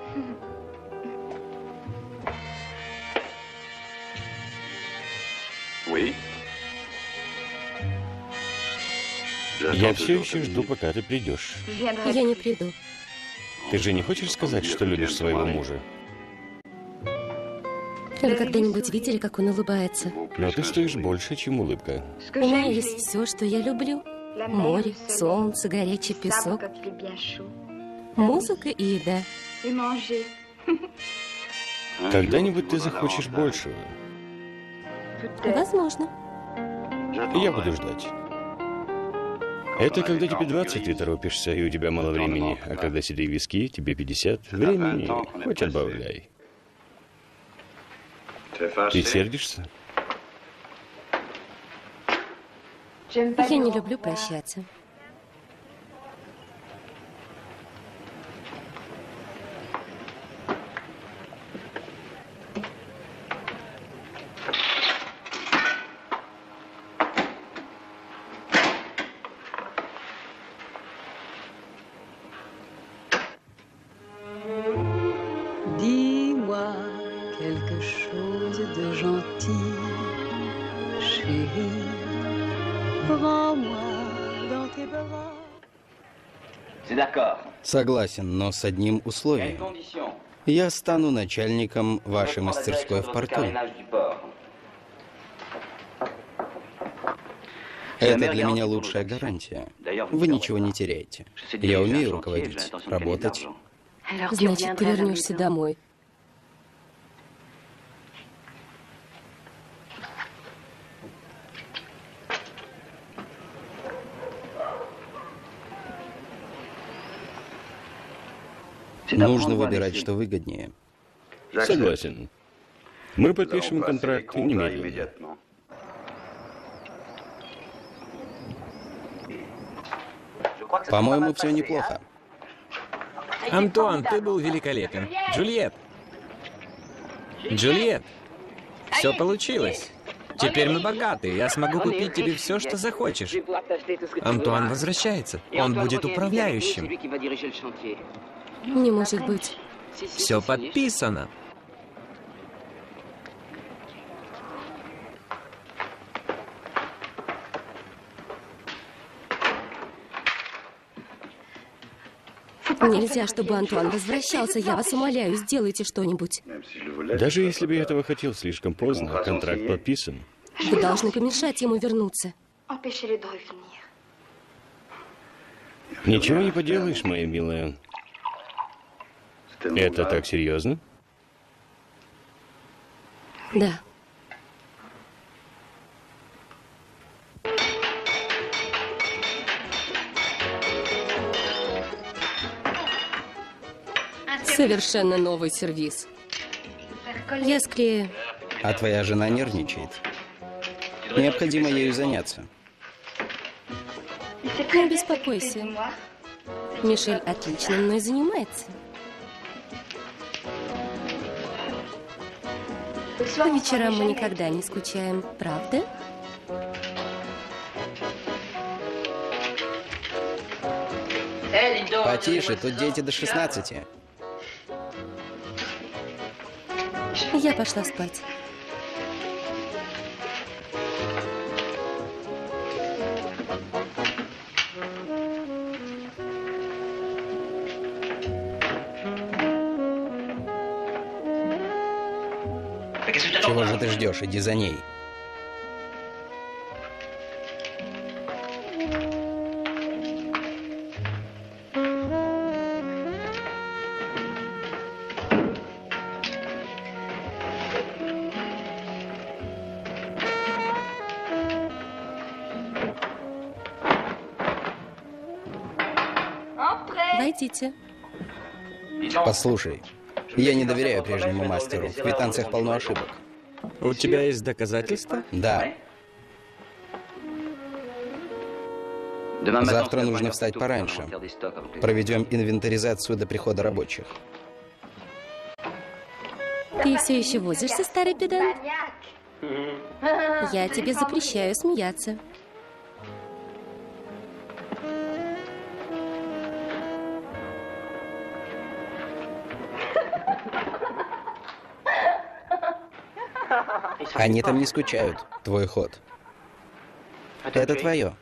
Я все еще жду, пока ты придешь. Я не приду. Ты же не хочешь сказать, что любишь своего мужа? Вы когда-нибудь видели, как он улыбается? Но ты стоишь больше, чем улыбка. У меня есть все, что я люблю. Море, солнце, горячий песок, музыка и еда. Когда-нибудь ты захочешь большего. Возможно. Я буду ждать. Это когда тебе 20, ты торопишься, и у тебя мало времени. А когда седые виски, тебе 50. Времени хоть отбавляй. Ты сердишься? Я не люблю прощаться. Dis-moi quelque chose de gentil, chérie. Prends-moi dans tes bras. Согласен, но с одним условием. Я стану начальником вашей мастерской в порту. Это для меня лучшая гарантия. Вы ничего не теряете. Я умею руководить, работать. Значит, ты вернешься домой. Нужно выбирать, что выгоднее. Согласен. Мы подпишем контракт немедленно. По-моему, все неплохо. Антуан, ты был великолепен. Джульет! Джульет! Все получилось. Теперь мы богаты. Я смогу купить тебе все, что захочешь. Антуан возвращается. Он будет управляющим. Не может быть. Все подписано. Нельзя, чтобы Антуан возвращался. Я вас умоляю, сделайте что-нибудь. Даже если бы я этого хотел слишком поздно, контракт подписан. Вы должны помешать ему вернуться. Ничего не поделаешь, моя милая. Это так серьезно? Да. Совершенно новый сервиз. Я склею. А твоя жена нервничает. Необходимо ею заняться. Не беспокойся. Мишель отлично мной занимается. По вечерам мы никогда не скучаем, правда? Потише, тут дети до 16. Я пошла спать. Чего же ты ждешь? Иди за ней. Войдите. Послушай, я не доверяю прежнему мастеру. В квитанциях полно ошибок. У тебя есть доказательства? Да. Завтра нужно встать пораньше. Проведем инвентаризацию до прихода рабочих. Ты все еще возишься, старый педант? Я тебе запрещаю смеяться. Они там не скучают. Твой ход. Это твое.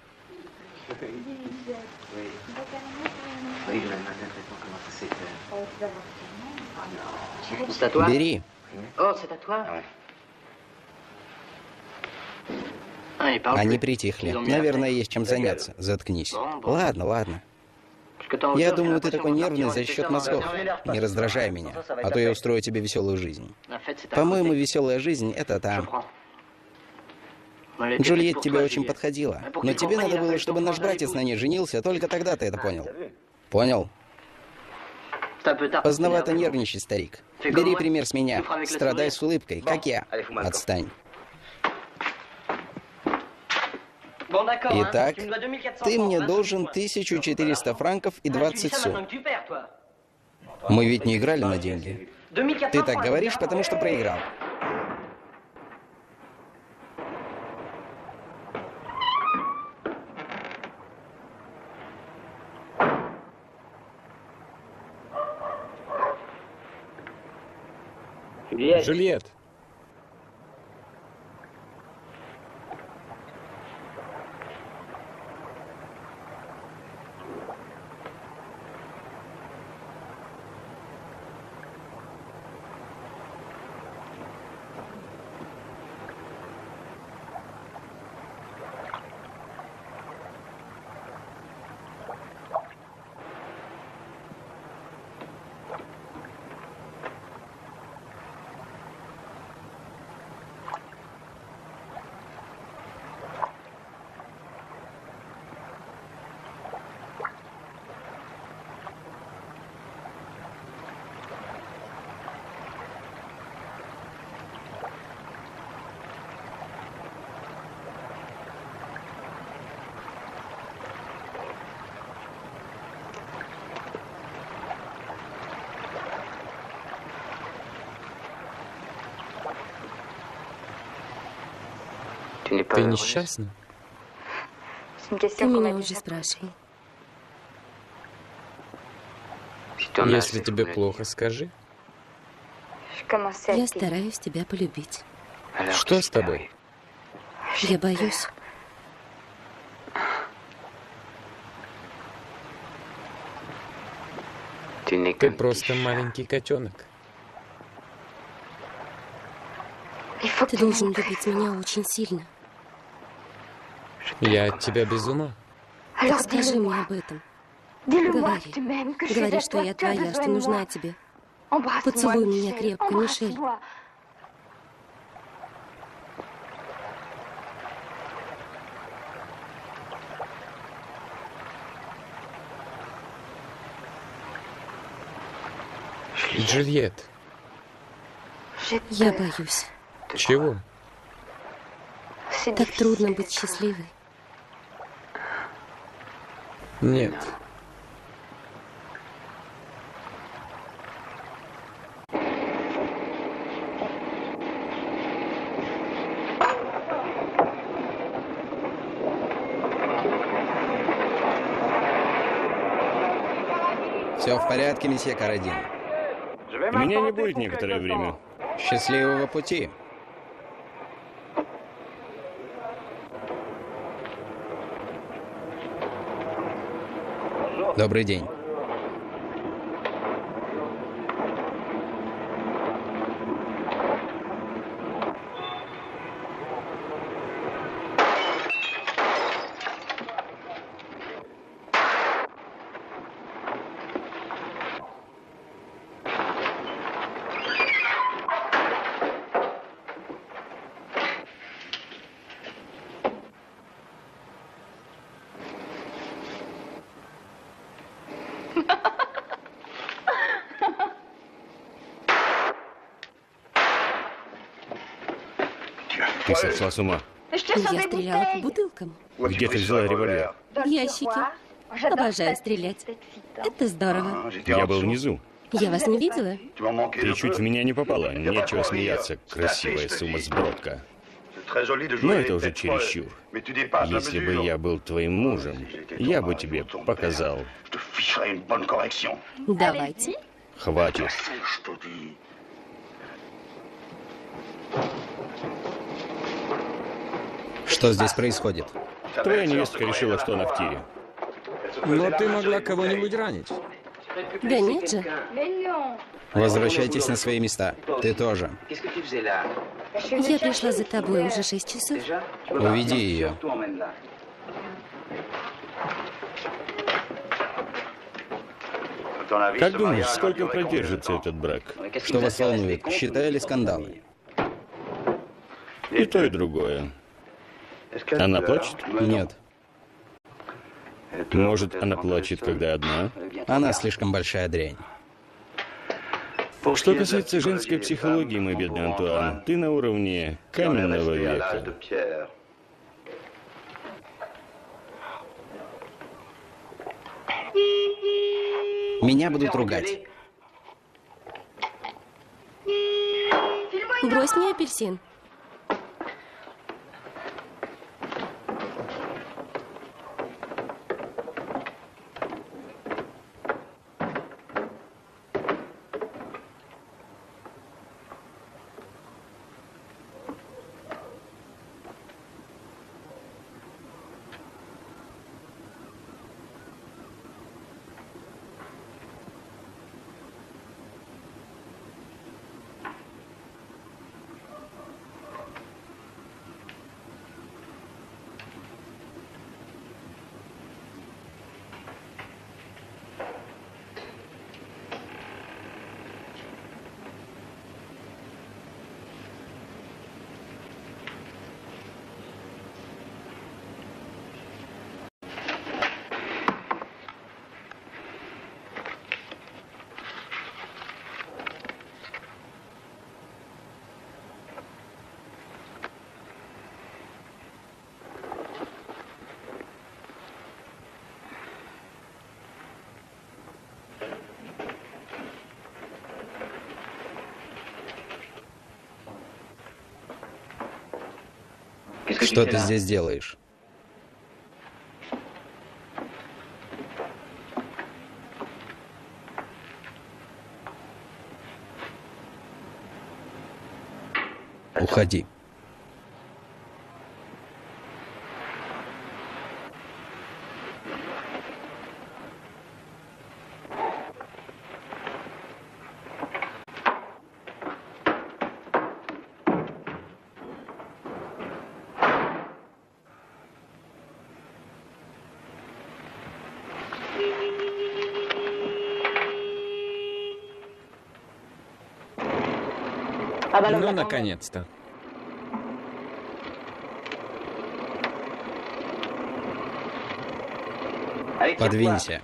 Бери. Они притихли. Наверное, есть чем заняться. Заткнись. Ладно, ладно. Я думаю, ты такой нервный за счет мозгов. Не раздражай меня, а то я устрою тебе веселую жизнь. По-моему, веселая жизнь — это там. Джульет тебе очень подходила. Но тебе надо было, чтобы наш братец на ней женился, только тогда ты это понял. Понял? Поздновато нервничать, старик. Бери пример с меня. Страдай с улыбкой, как я. Отстань. Итак, ты мне должен 1400 франков и 20 су. Мы ведь не играли на деньги. Ты так говоришь, потому что проиграл. Джульет, ты несчастна? Ты меня уже спрашивал. Если тебе плохо, скажи. Я стараюсь тебя полюбить. Что с тобой? Я боюсь. Ты просто маленький котенок. Ты должен любить меня очень сильно. Я от тебя без ума. Так скажи мне об этом. Говори. Говори, что я твоя, что нужна тебе. Поцелуй меня крепко, Мишель. Джульет. Я боюсь. Чего? Так трудно быть счастливой. Нет. Все в порядке, месье Карадин. Меня не будет некоторое время. Счастливого пути. Добрый день. Ты сошла с ума. Я стреляла по бутылкам. Где ты взяла револьвер? Ящики. Обожаю стрелять. Это здорово. Я был внизу. Я вас не видела? Ты чуть в меня не попала. Нечего смеяться, красивая сумасбродка. Но это уже чересчур. Если бы я был твоим мужем, я бы тебе показал. Давайте. Хватит. Что здесь происходит? Твоя невестка решила, что она в тире. Но ты могла кого-нибудь ранить. Да нет же. Возвращайтесь на свои места. Ты тоже. Я пришла за тобой уже 6 часов. Уведи ее. Как думаешь, сколько продержится этот брак? Что вас волнует? Счета или скандалы? И то, и другое. Она плачет? Нет. Может, она плачет, когда одна? Она слишком большая дрянь. Что касается женской психологии, мой бедный Антуан, ты на уровне каменного века. Меня будут ругать. Брось мне апельсин. Что ты здесь делаешь? Уходи. Ну, наконец-то. Подвинься.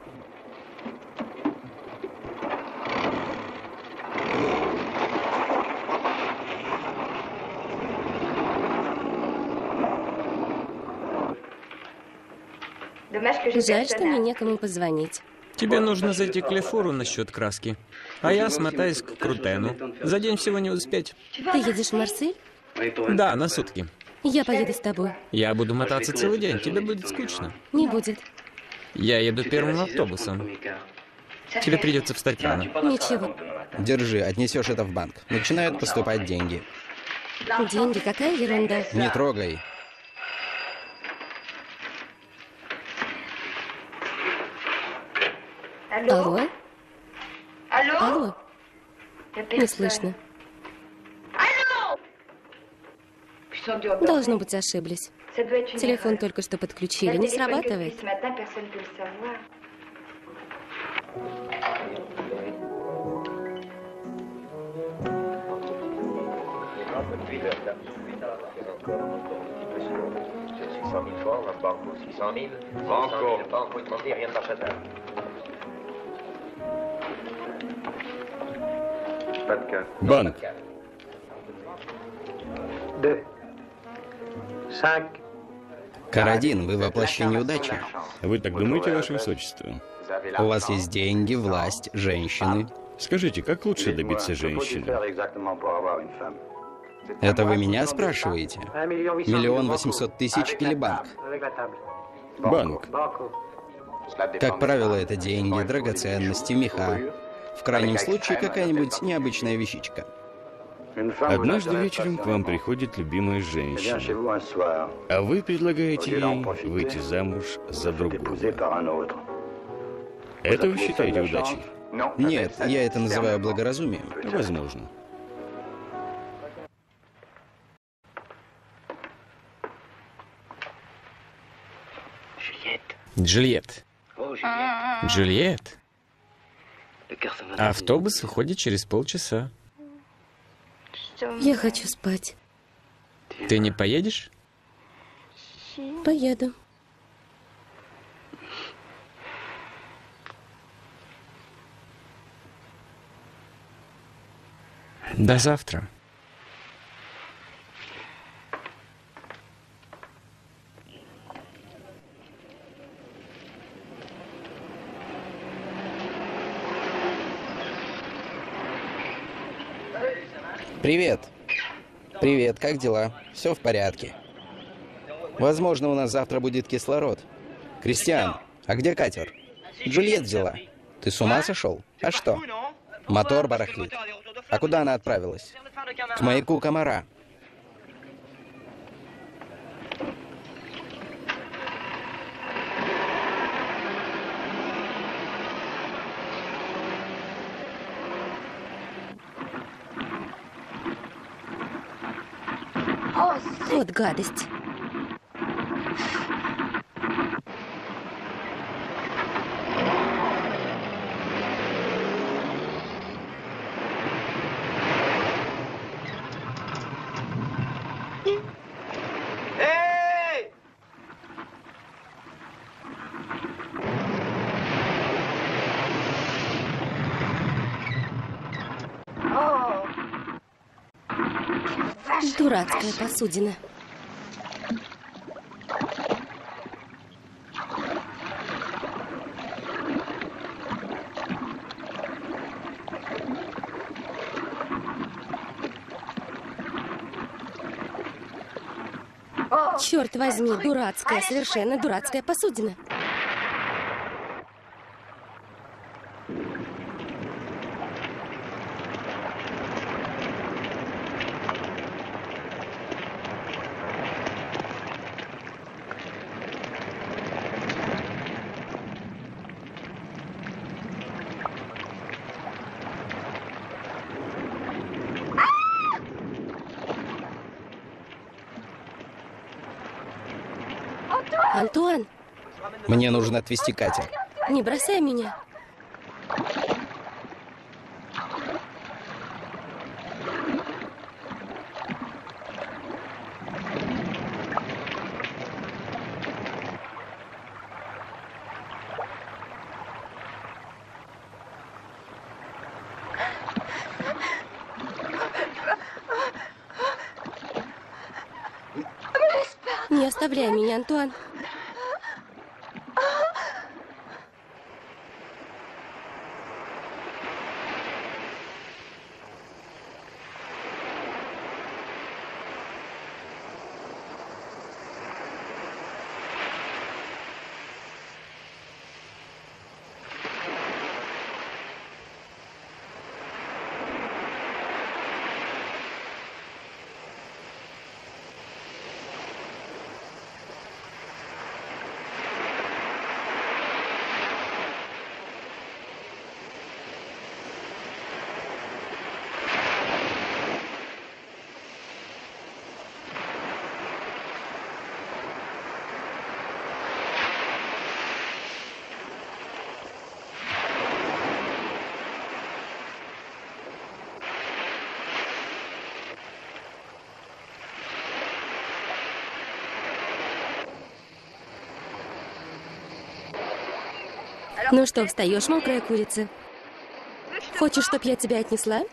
Жаль, что мне некому позвонить. Тебе нужно зайти к Лефору насчет краски. А я смотаюсь к Крутену. За день всего не успеть. Ты едешь в Марсель? Да, на сутки. Я поеду с тобой. Я буду мотаться целый день. Тебе будет скучно. Не будет. Я еду первым автобусом. Тебе придется встать рано. Ничего. Держи, отнесешь это в банк. Начинают поступать деньги. Деньги, какая ерунда. Не трогай. Алло? Алло? Не слышно. Должно быть, ошиблись. Телефон только что подключили. Не срабатывает. Банк. Карадин, вы воплощение удачи. Вы так думаете, Ваше Высочество? У вас есть деньги, власть, женщины. Скажите, как лучше добиться женщины? Это вы меня спрашиваете? 1 800 000 или банк? Банк. Как правило, это деньги, драгоценности, меха. В крайнем случае, какая-нибудь необычная вещичка. Однажды вечером к вам приходит любимая женщина, а вы предлагаете ей выйти замуж за другого. Это вы считаете удачей? Нет, я это называю благоразумием. Возможно. Джульетт. Джульетт. Автобус уходит через полчаса. Я хочу спать. Ты не поедешь? Поеду. До завтра. Привет. Привет, как дела? Все в порядке. Возможно, у нас завтра будет кислород. Кристиан, а где катер? Джульет взяла. Ты с ума сошел? А что? Мотор барахлит. А куда она отправилась? К маяку Комара. Вот гадость. Дурацкая посудина. Черт возьми, дурацкая, совершенно дурацкая посудина. Антуан, Мне нужно отвезти катер. не бросай меня. Не оставляй меня, Антуан. Ну что, встаешь, мокрая курица? Хочешь, чтоб я тебя отнесла?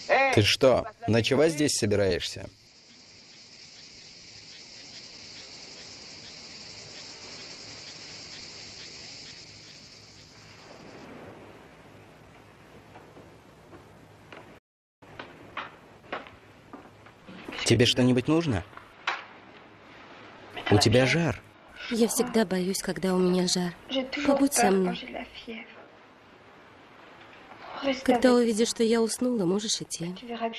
Ты что, ночевать здесь собираешься? Тебе что-нибудь нужно? У тебя жар. Я всегда боюсь, когда у меня жар. Побудь со мной. Когда увидишь, что я уснула, можешь идти.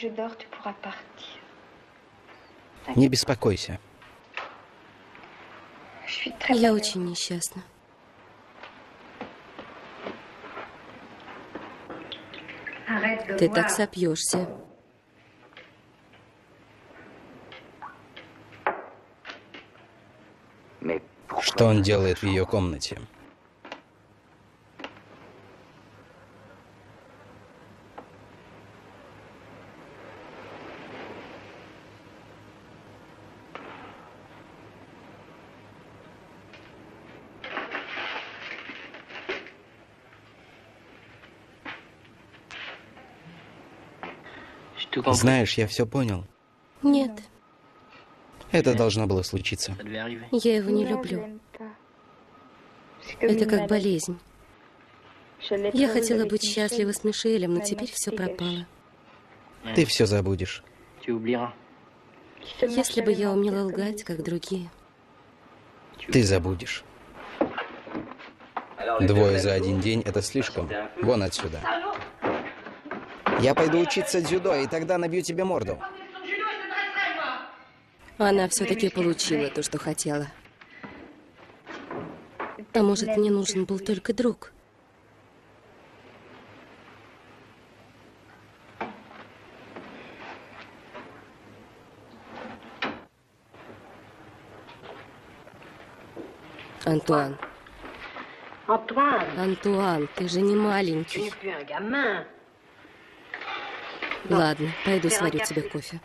Не беспокойся. Я очень несчастна. Ты так сопьешься. Что он делает в ее комнате? Знаешь, я все понял. Нет, Это должно было случиться. я его не люблю. Это как болезнь. Я хотела быть счастлива с Мишелем, но теперь все пропало. Ты все забудешь. Если бы я умела лгать, как другие. Ты забудешь. 2 за 1 день — это слишком. Вон отсюда. Я пойду учиться дзюдо, и тогда набью тебе морду. Она все-таки получила то, что хотела. А может, мне нужен был только друг? Антуан. Антуан, ты же не маленький. Ладно, пойду сварю тебе кофе.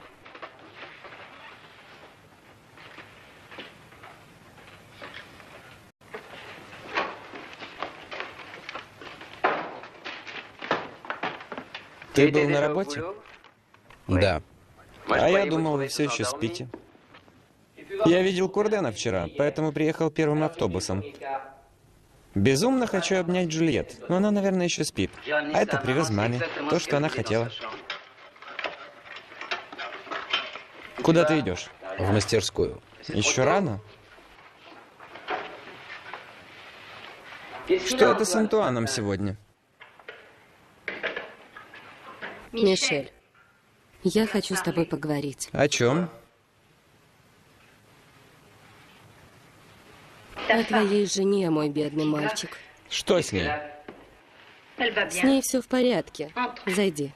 Ты был на работе? Да. А я думал, вы все еще спите. Я видел Курдена вчера, поэтому приехал первым автобусом. Безумно хочу обнять Джульет, но она, наверное, еще спит. А это привез маме. То, что она хотела. Куда ты идешь? В мастерскую. Еще рано? Что это с Антуаном сегодня? Мишель, я хочу с тобой поговорить. О чем? О твоей жене, мой бедный мальчик. Что с ней? С ней все в порядке. Зайди.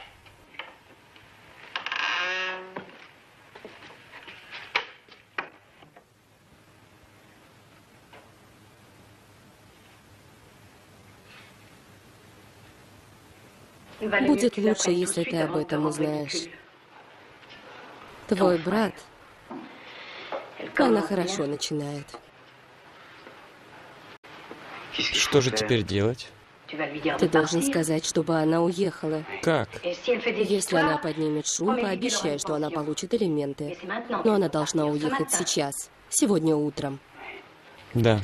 Будет лучше, если ты об этом узнаешь. Твой брат, она хорошо начинает. Что же теперь делать? Ты должен сказать, чтобы она уехала. Как? Если она поднимет шум, пообещай, что она получит элементы. Но она должна уехать сейчас, сегодня утром. Да.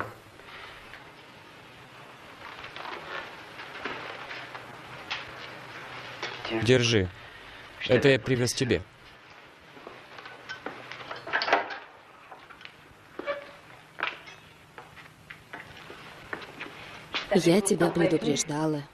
Держи. Это я привез тебе. Я тебя предупреждала.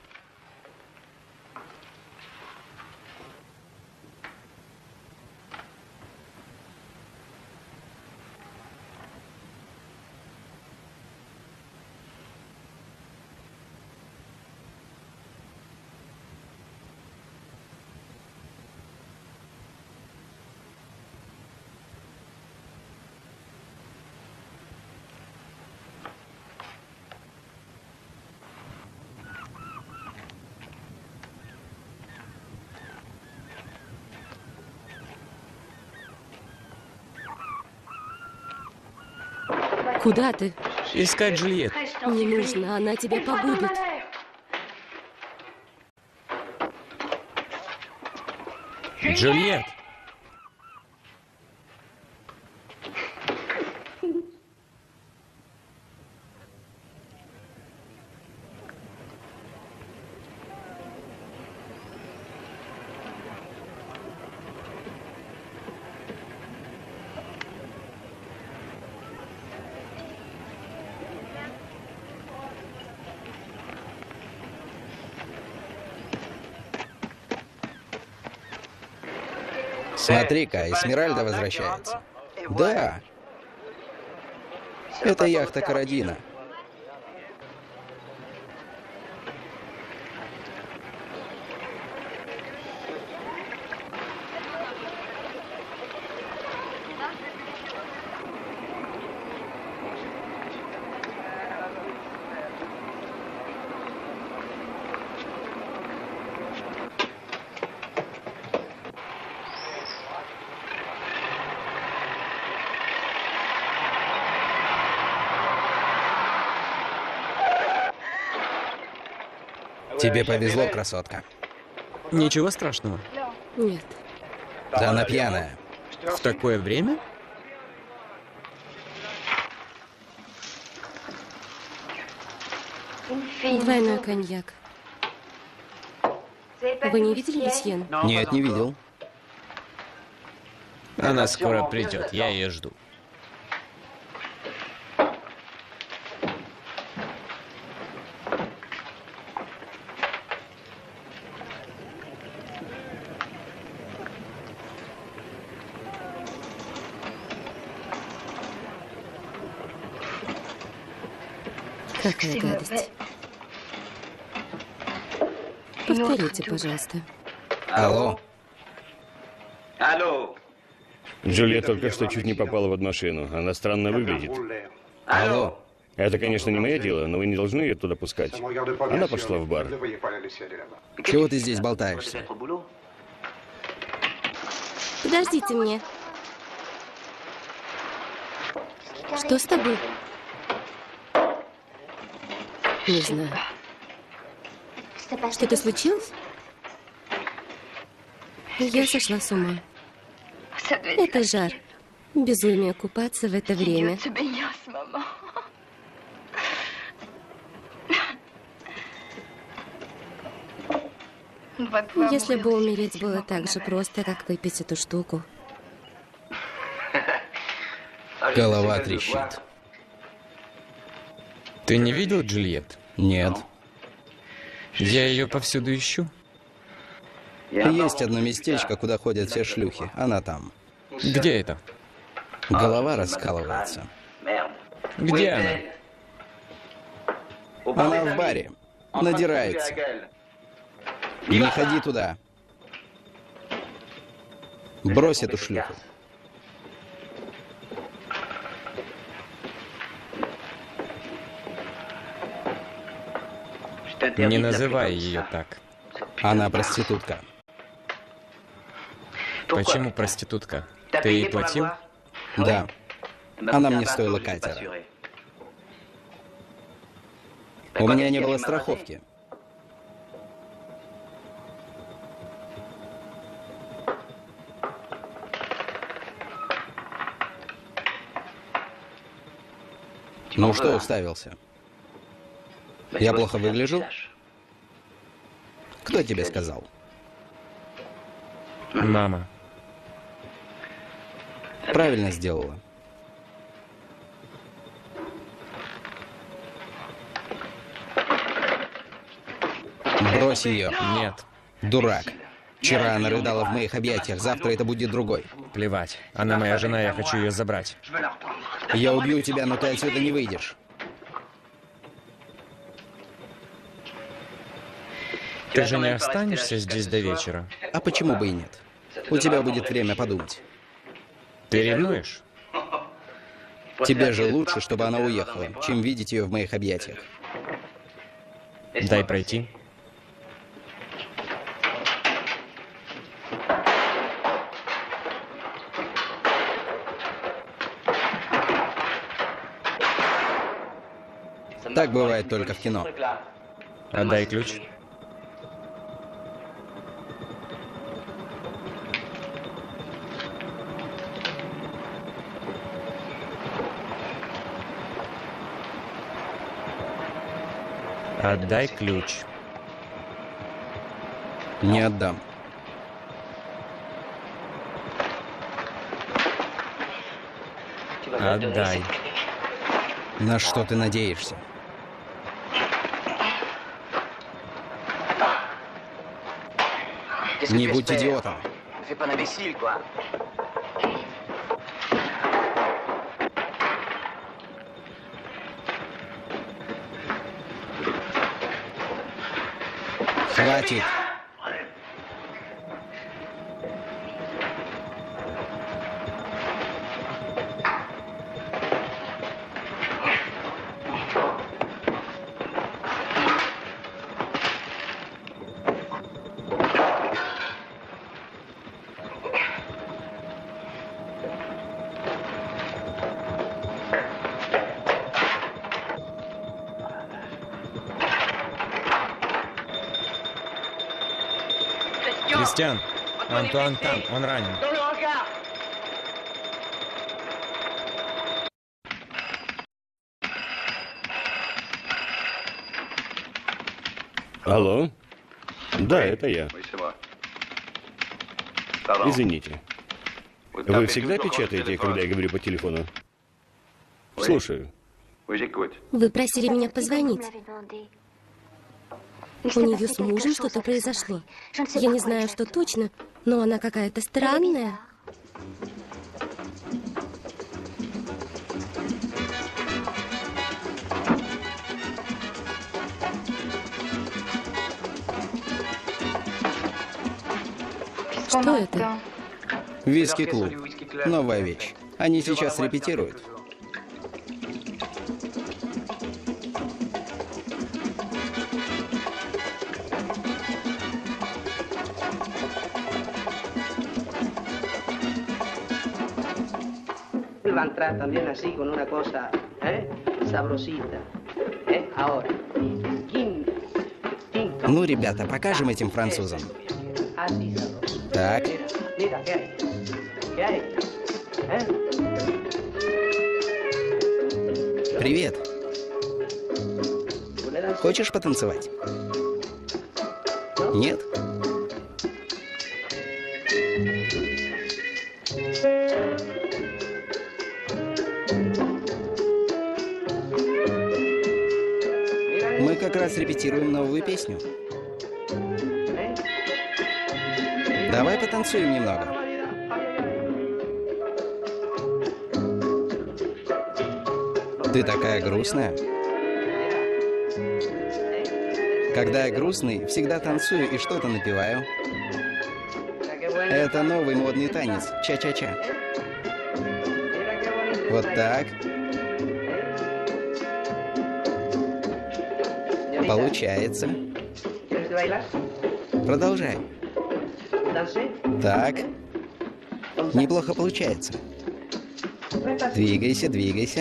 Куда ты? Искать Джульет. Не нужно, она тебя побудет. Джульет! Смотри-ка, Эсмеральда возвращается. Да. Это яхта Карадина. Тебе повезло, красотка. Ничего страшного. Нет. Да она пьяная. В такое время? Двойной коньяк. Вы не видели Люсьен? Нет, не видел. Она скоро придет, я ее жду. Какая гадость. Повторите, пожалуйста. Алло. Джульет только что чуть не попала под машину. Она странно выглядит. Алло. Это, конечно, не мое дело, но вы не должны ее туда пускать. Она пошла в бар. Чего ты здесь болтаешься? Подождите мне. Что с тобой? Не знаю. Что-то случилось? Я сошла с ума. Это жар. Безумие купаться в это время. Если бы умереть было так же просто, как выпить эту штуку. Голова трещит. Ты не видел Джульет? Нет. Я ее повсюду ищу. Есть одно местечко, куда ходят все шлюхи. Она там. Где это? Голова раскалывается. Где она? Она в баре. Надирается. Не ходи туда. Брось эту шлюху. Не называй ее так. Она проститутка. Почему проститутка? Ты ей платил? Да. Она мне стоила катера. У меня не было страховки. Ну что уставился? Я плохо выгляжу? Кто тебе сказал? Мама. Правильно сделала. Брось ее. Нет. Дурак. Вчера она рыдала в моих объятиях, завтра это будет другой. Плевать. Она моя жена, я хочу ее забрать. Я убью тебя, но ты отсюда не выйдешь. Ты же не останешься здесь до вечера? А почему бы и нет? У тебя будет время подумать. Ты ревнуешь? Тебе же лучше, чтобы она уехала, чем видеть ее в моих объятиях. Дай пройти. Так бывает только в кино. Отдай ключ. Отдай ключ. Не отдам. Отдай. На что ты надеешься? Не будь идиотом. Хватит. Кристиан, Антуан там, он ранен. Алло? Да, это я. Извините. Вы всегда печатаете, когда я говорю по телефону? Слушаю. Вы просили меня позвонить. У нее с мужем что-то произошло. Я не знаю, что точно, но она какая-то странная. Что это? Виски-клуб. Новая вещь. Они сейчас репетируют. Va a entrar también así con una cosa, sabrosita. Ahora. Ну, ребята, покажем этим французам. Так. Привет. Хочешь потанцевать? Нет? Мы как раз репетируем новую песню. Давай потанцуем немного. Ты такая грустная. Когда я грустный, всегда танцую и что-то напеваю. Это новый модный танец. Ча-ча-ча. Вот так. Получается. Продолжай. Так. Неплохо получается. Двигайся, двигайся.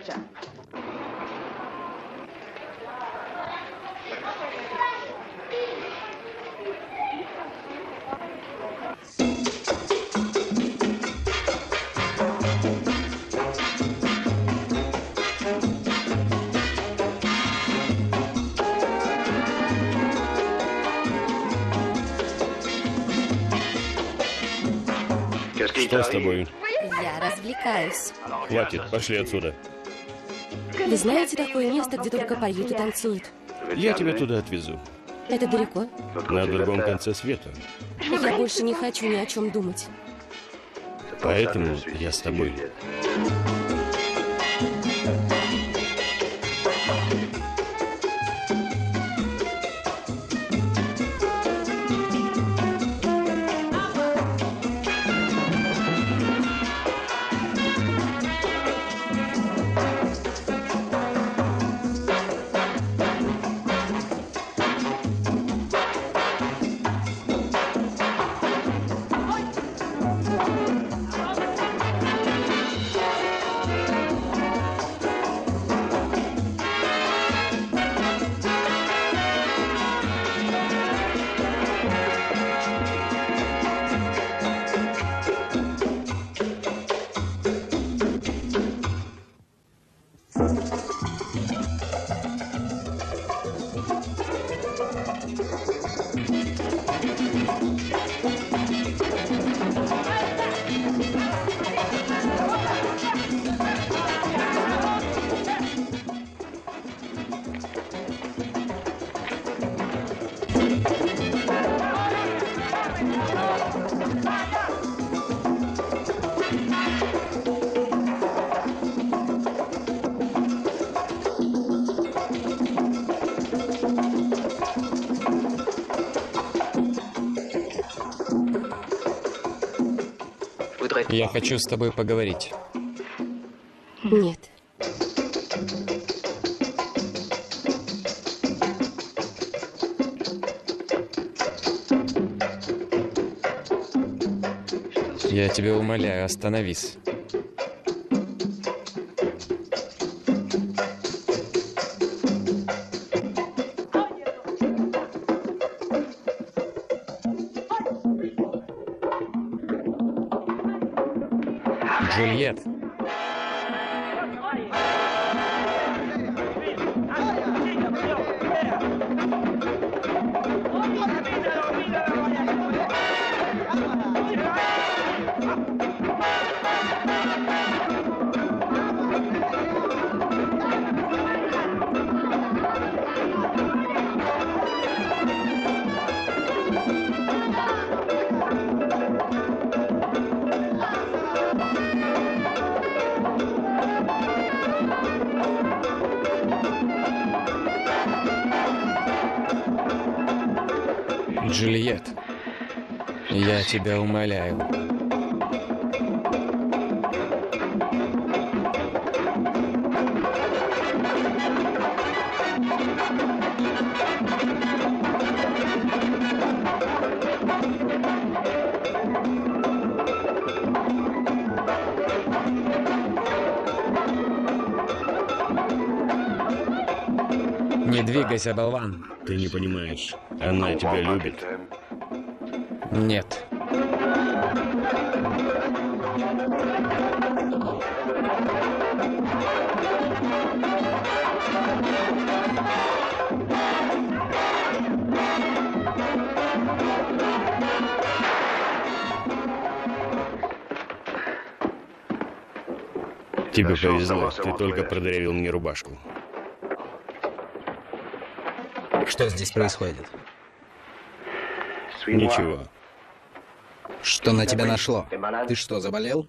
Что с тобой? Я развлекаюсь. Хватит, пошли отсюда. Вы знаете такое место, где только поют и танцуют? Я тебя туда отвезу. Это далеко? На другом конце света. Я больше не хочу ни о чем думать. Поэтому я с тобой. Я хочу с тобой поговорить. Нет. Я тебя умоляю, остановись. Джульет. Джульет, я тебя умоляю. Не двигайся, болван. Ты не понимаешь. Она тебя любит. Нет. Тебе повезло. Ты только продырявил мне рубашку. Что здесь происходит? Ничего. Что на тебя нашло? Ты что, заболел?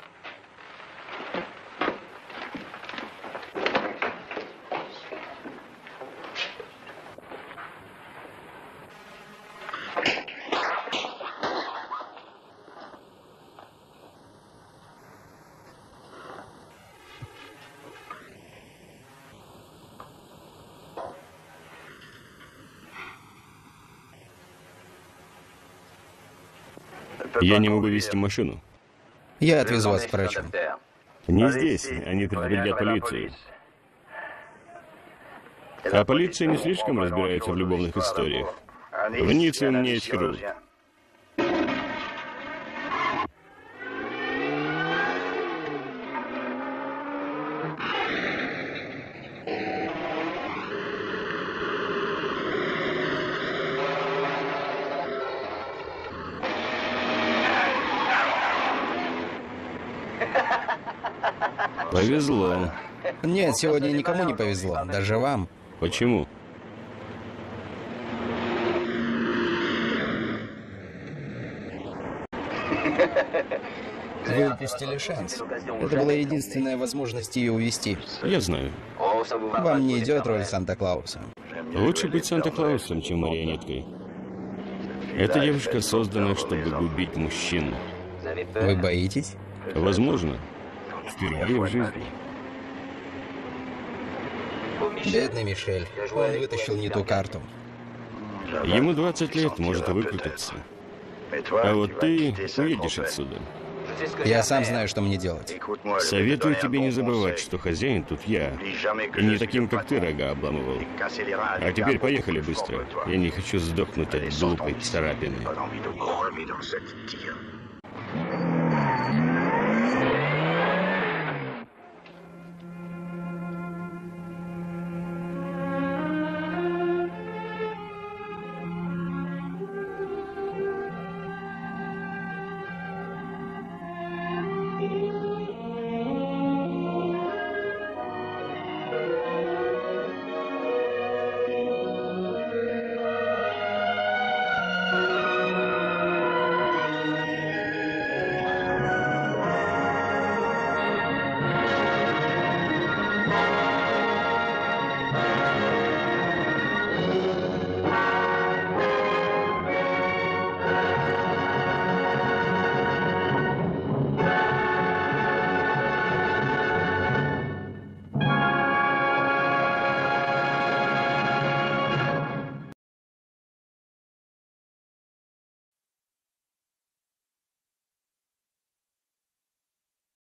Я не могу вести машину. Я отвезу вас к врачу. Не здесь. Они предупредят полицию. А полиция не слишком разбирается в любовных историях. В Ницце у меня есть хирург. Повезло. Нет, сегодня никому не повезло, даже вам. Почему? Вы упустили шанс. Это была единственная возможность ее увести. Я знаю. Вам не идет роль Санта-Клауса. Лучше быть Санта-Клаусом, чем марионеткой. Эта девушка создана, чтобы губить мужчин. Вы боитесь? Возможно. Впервые в жизни. Бедный Мишель. Он вытащил не ту карту. Ему 20 лет, может выкрутиться. А вот ты уедешь отсюда. Я сам знаю, что мне делать. Советую тебе не забывать, что хозяин тут я. И не таким, как ты, рога обламывал. А теперь поехали быстро. Я не хочу сдохнуть от глупой царапины.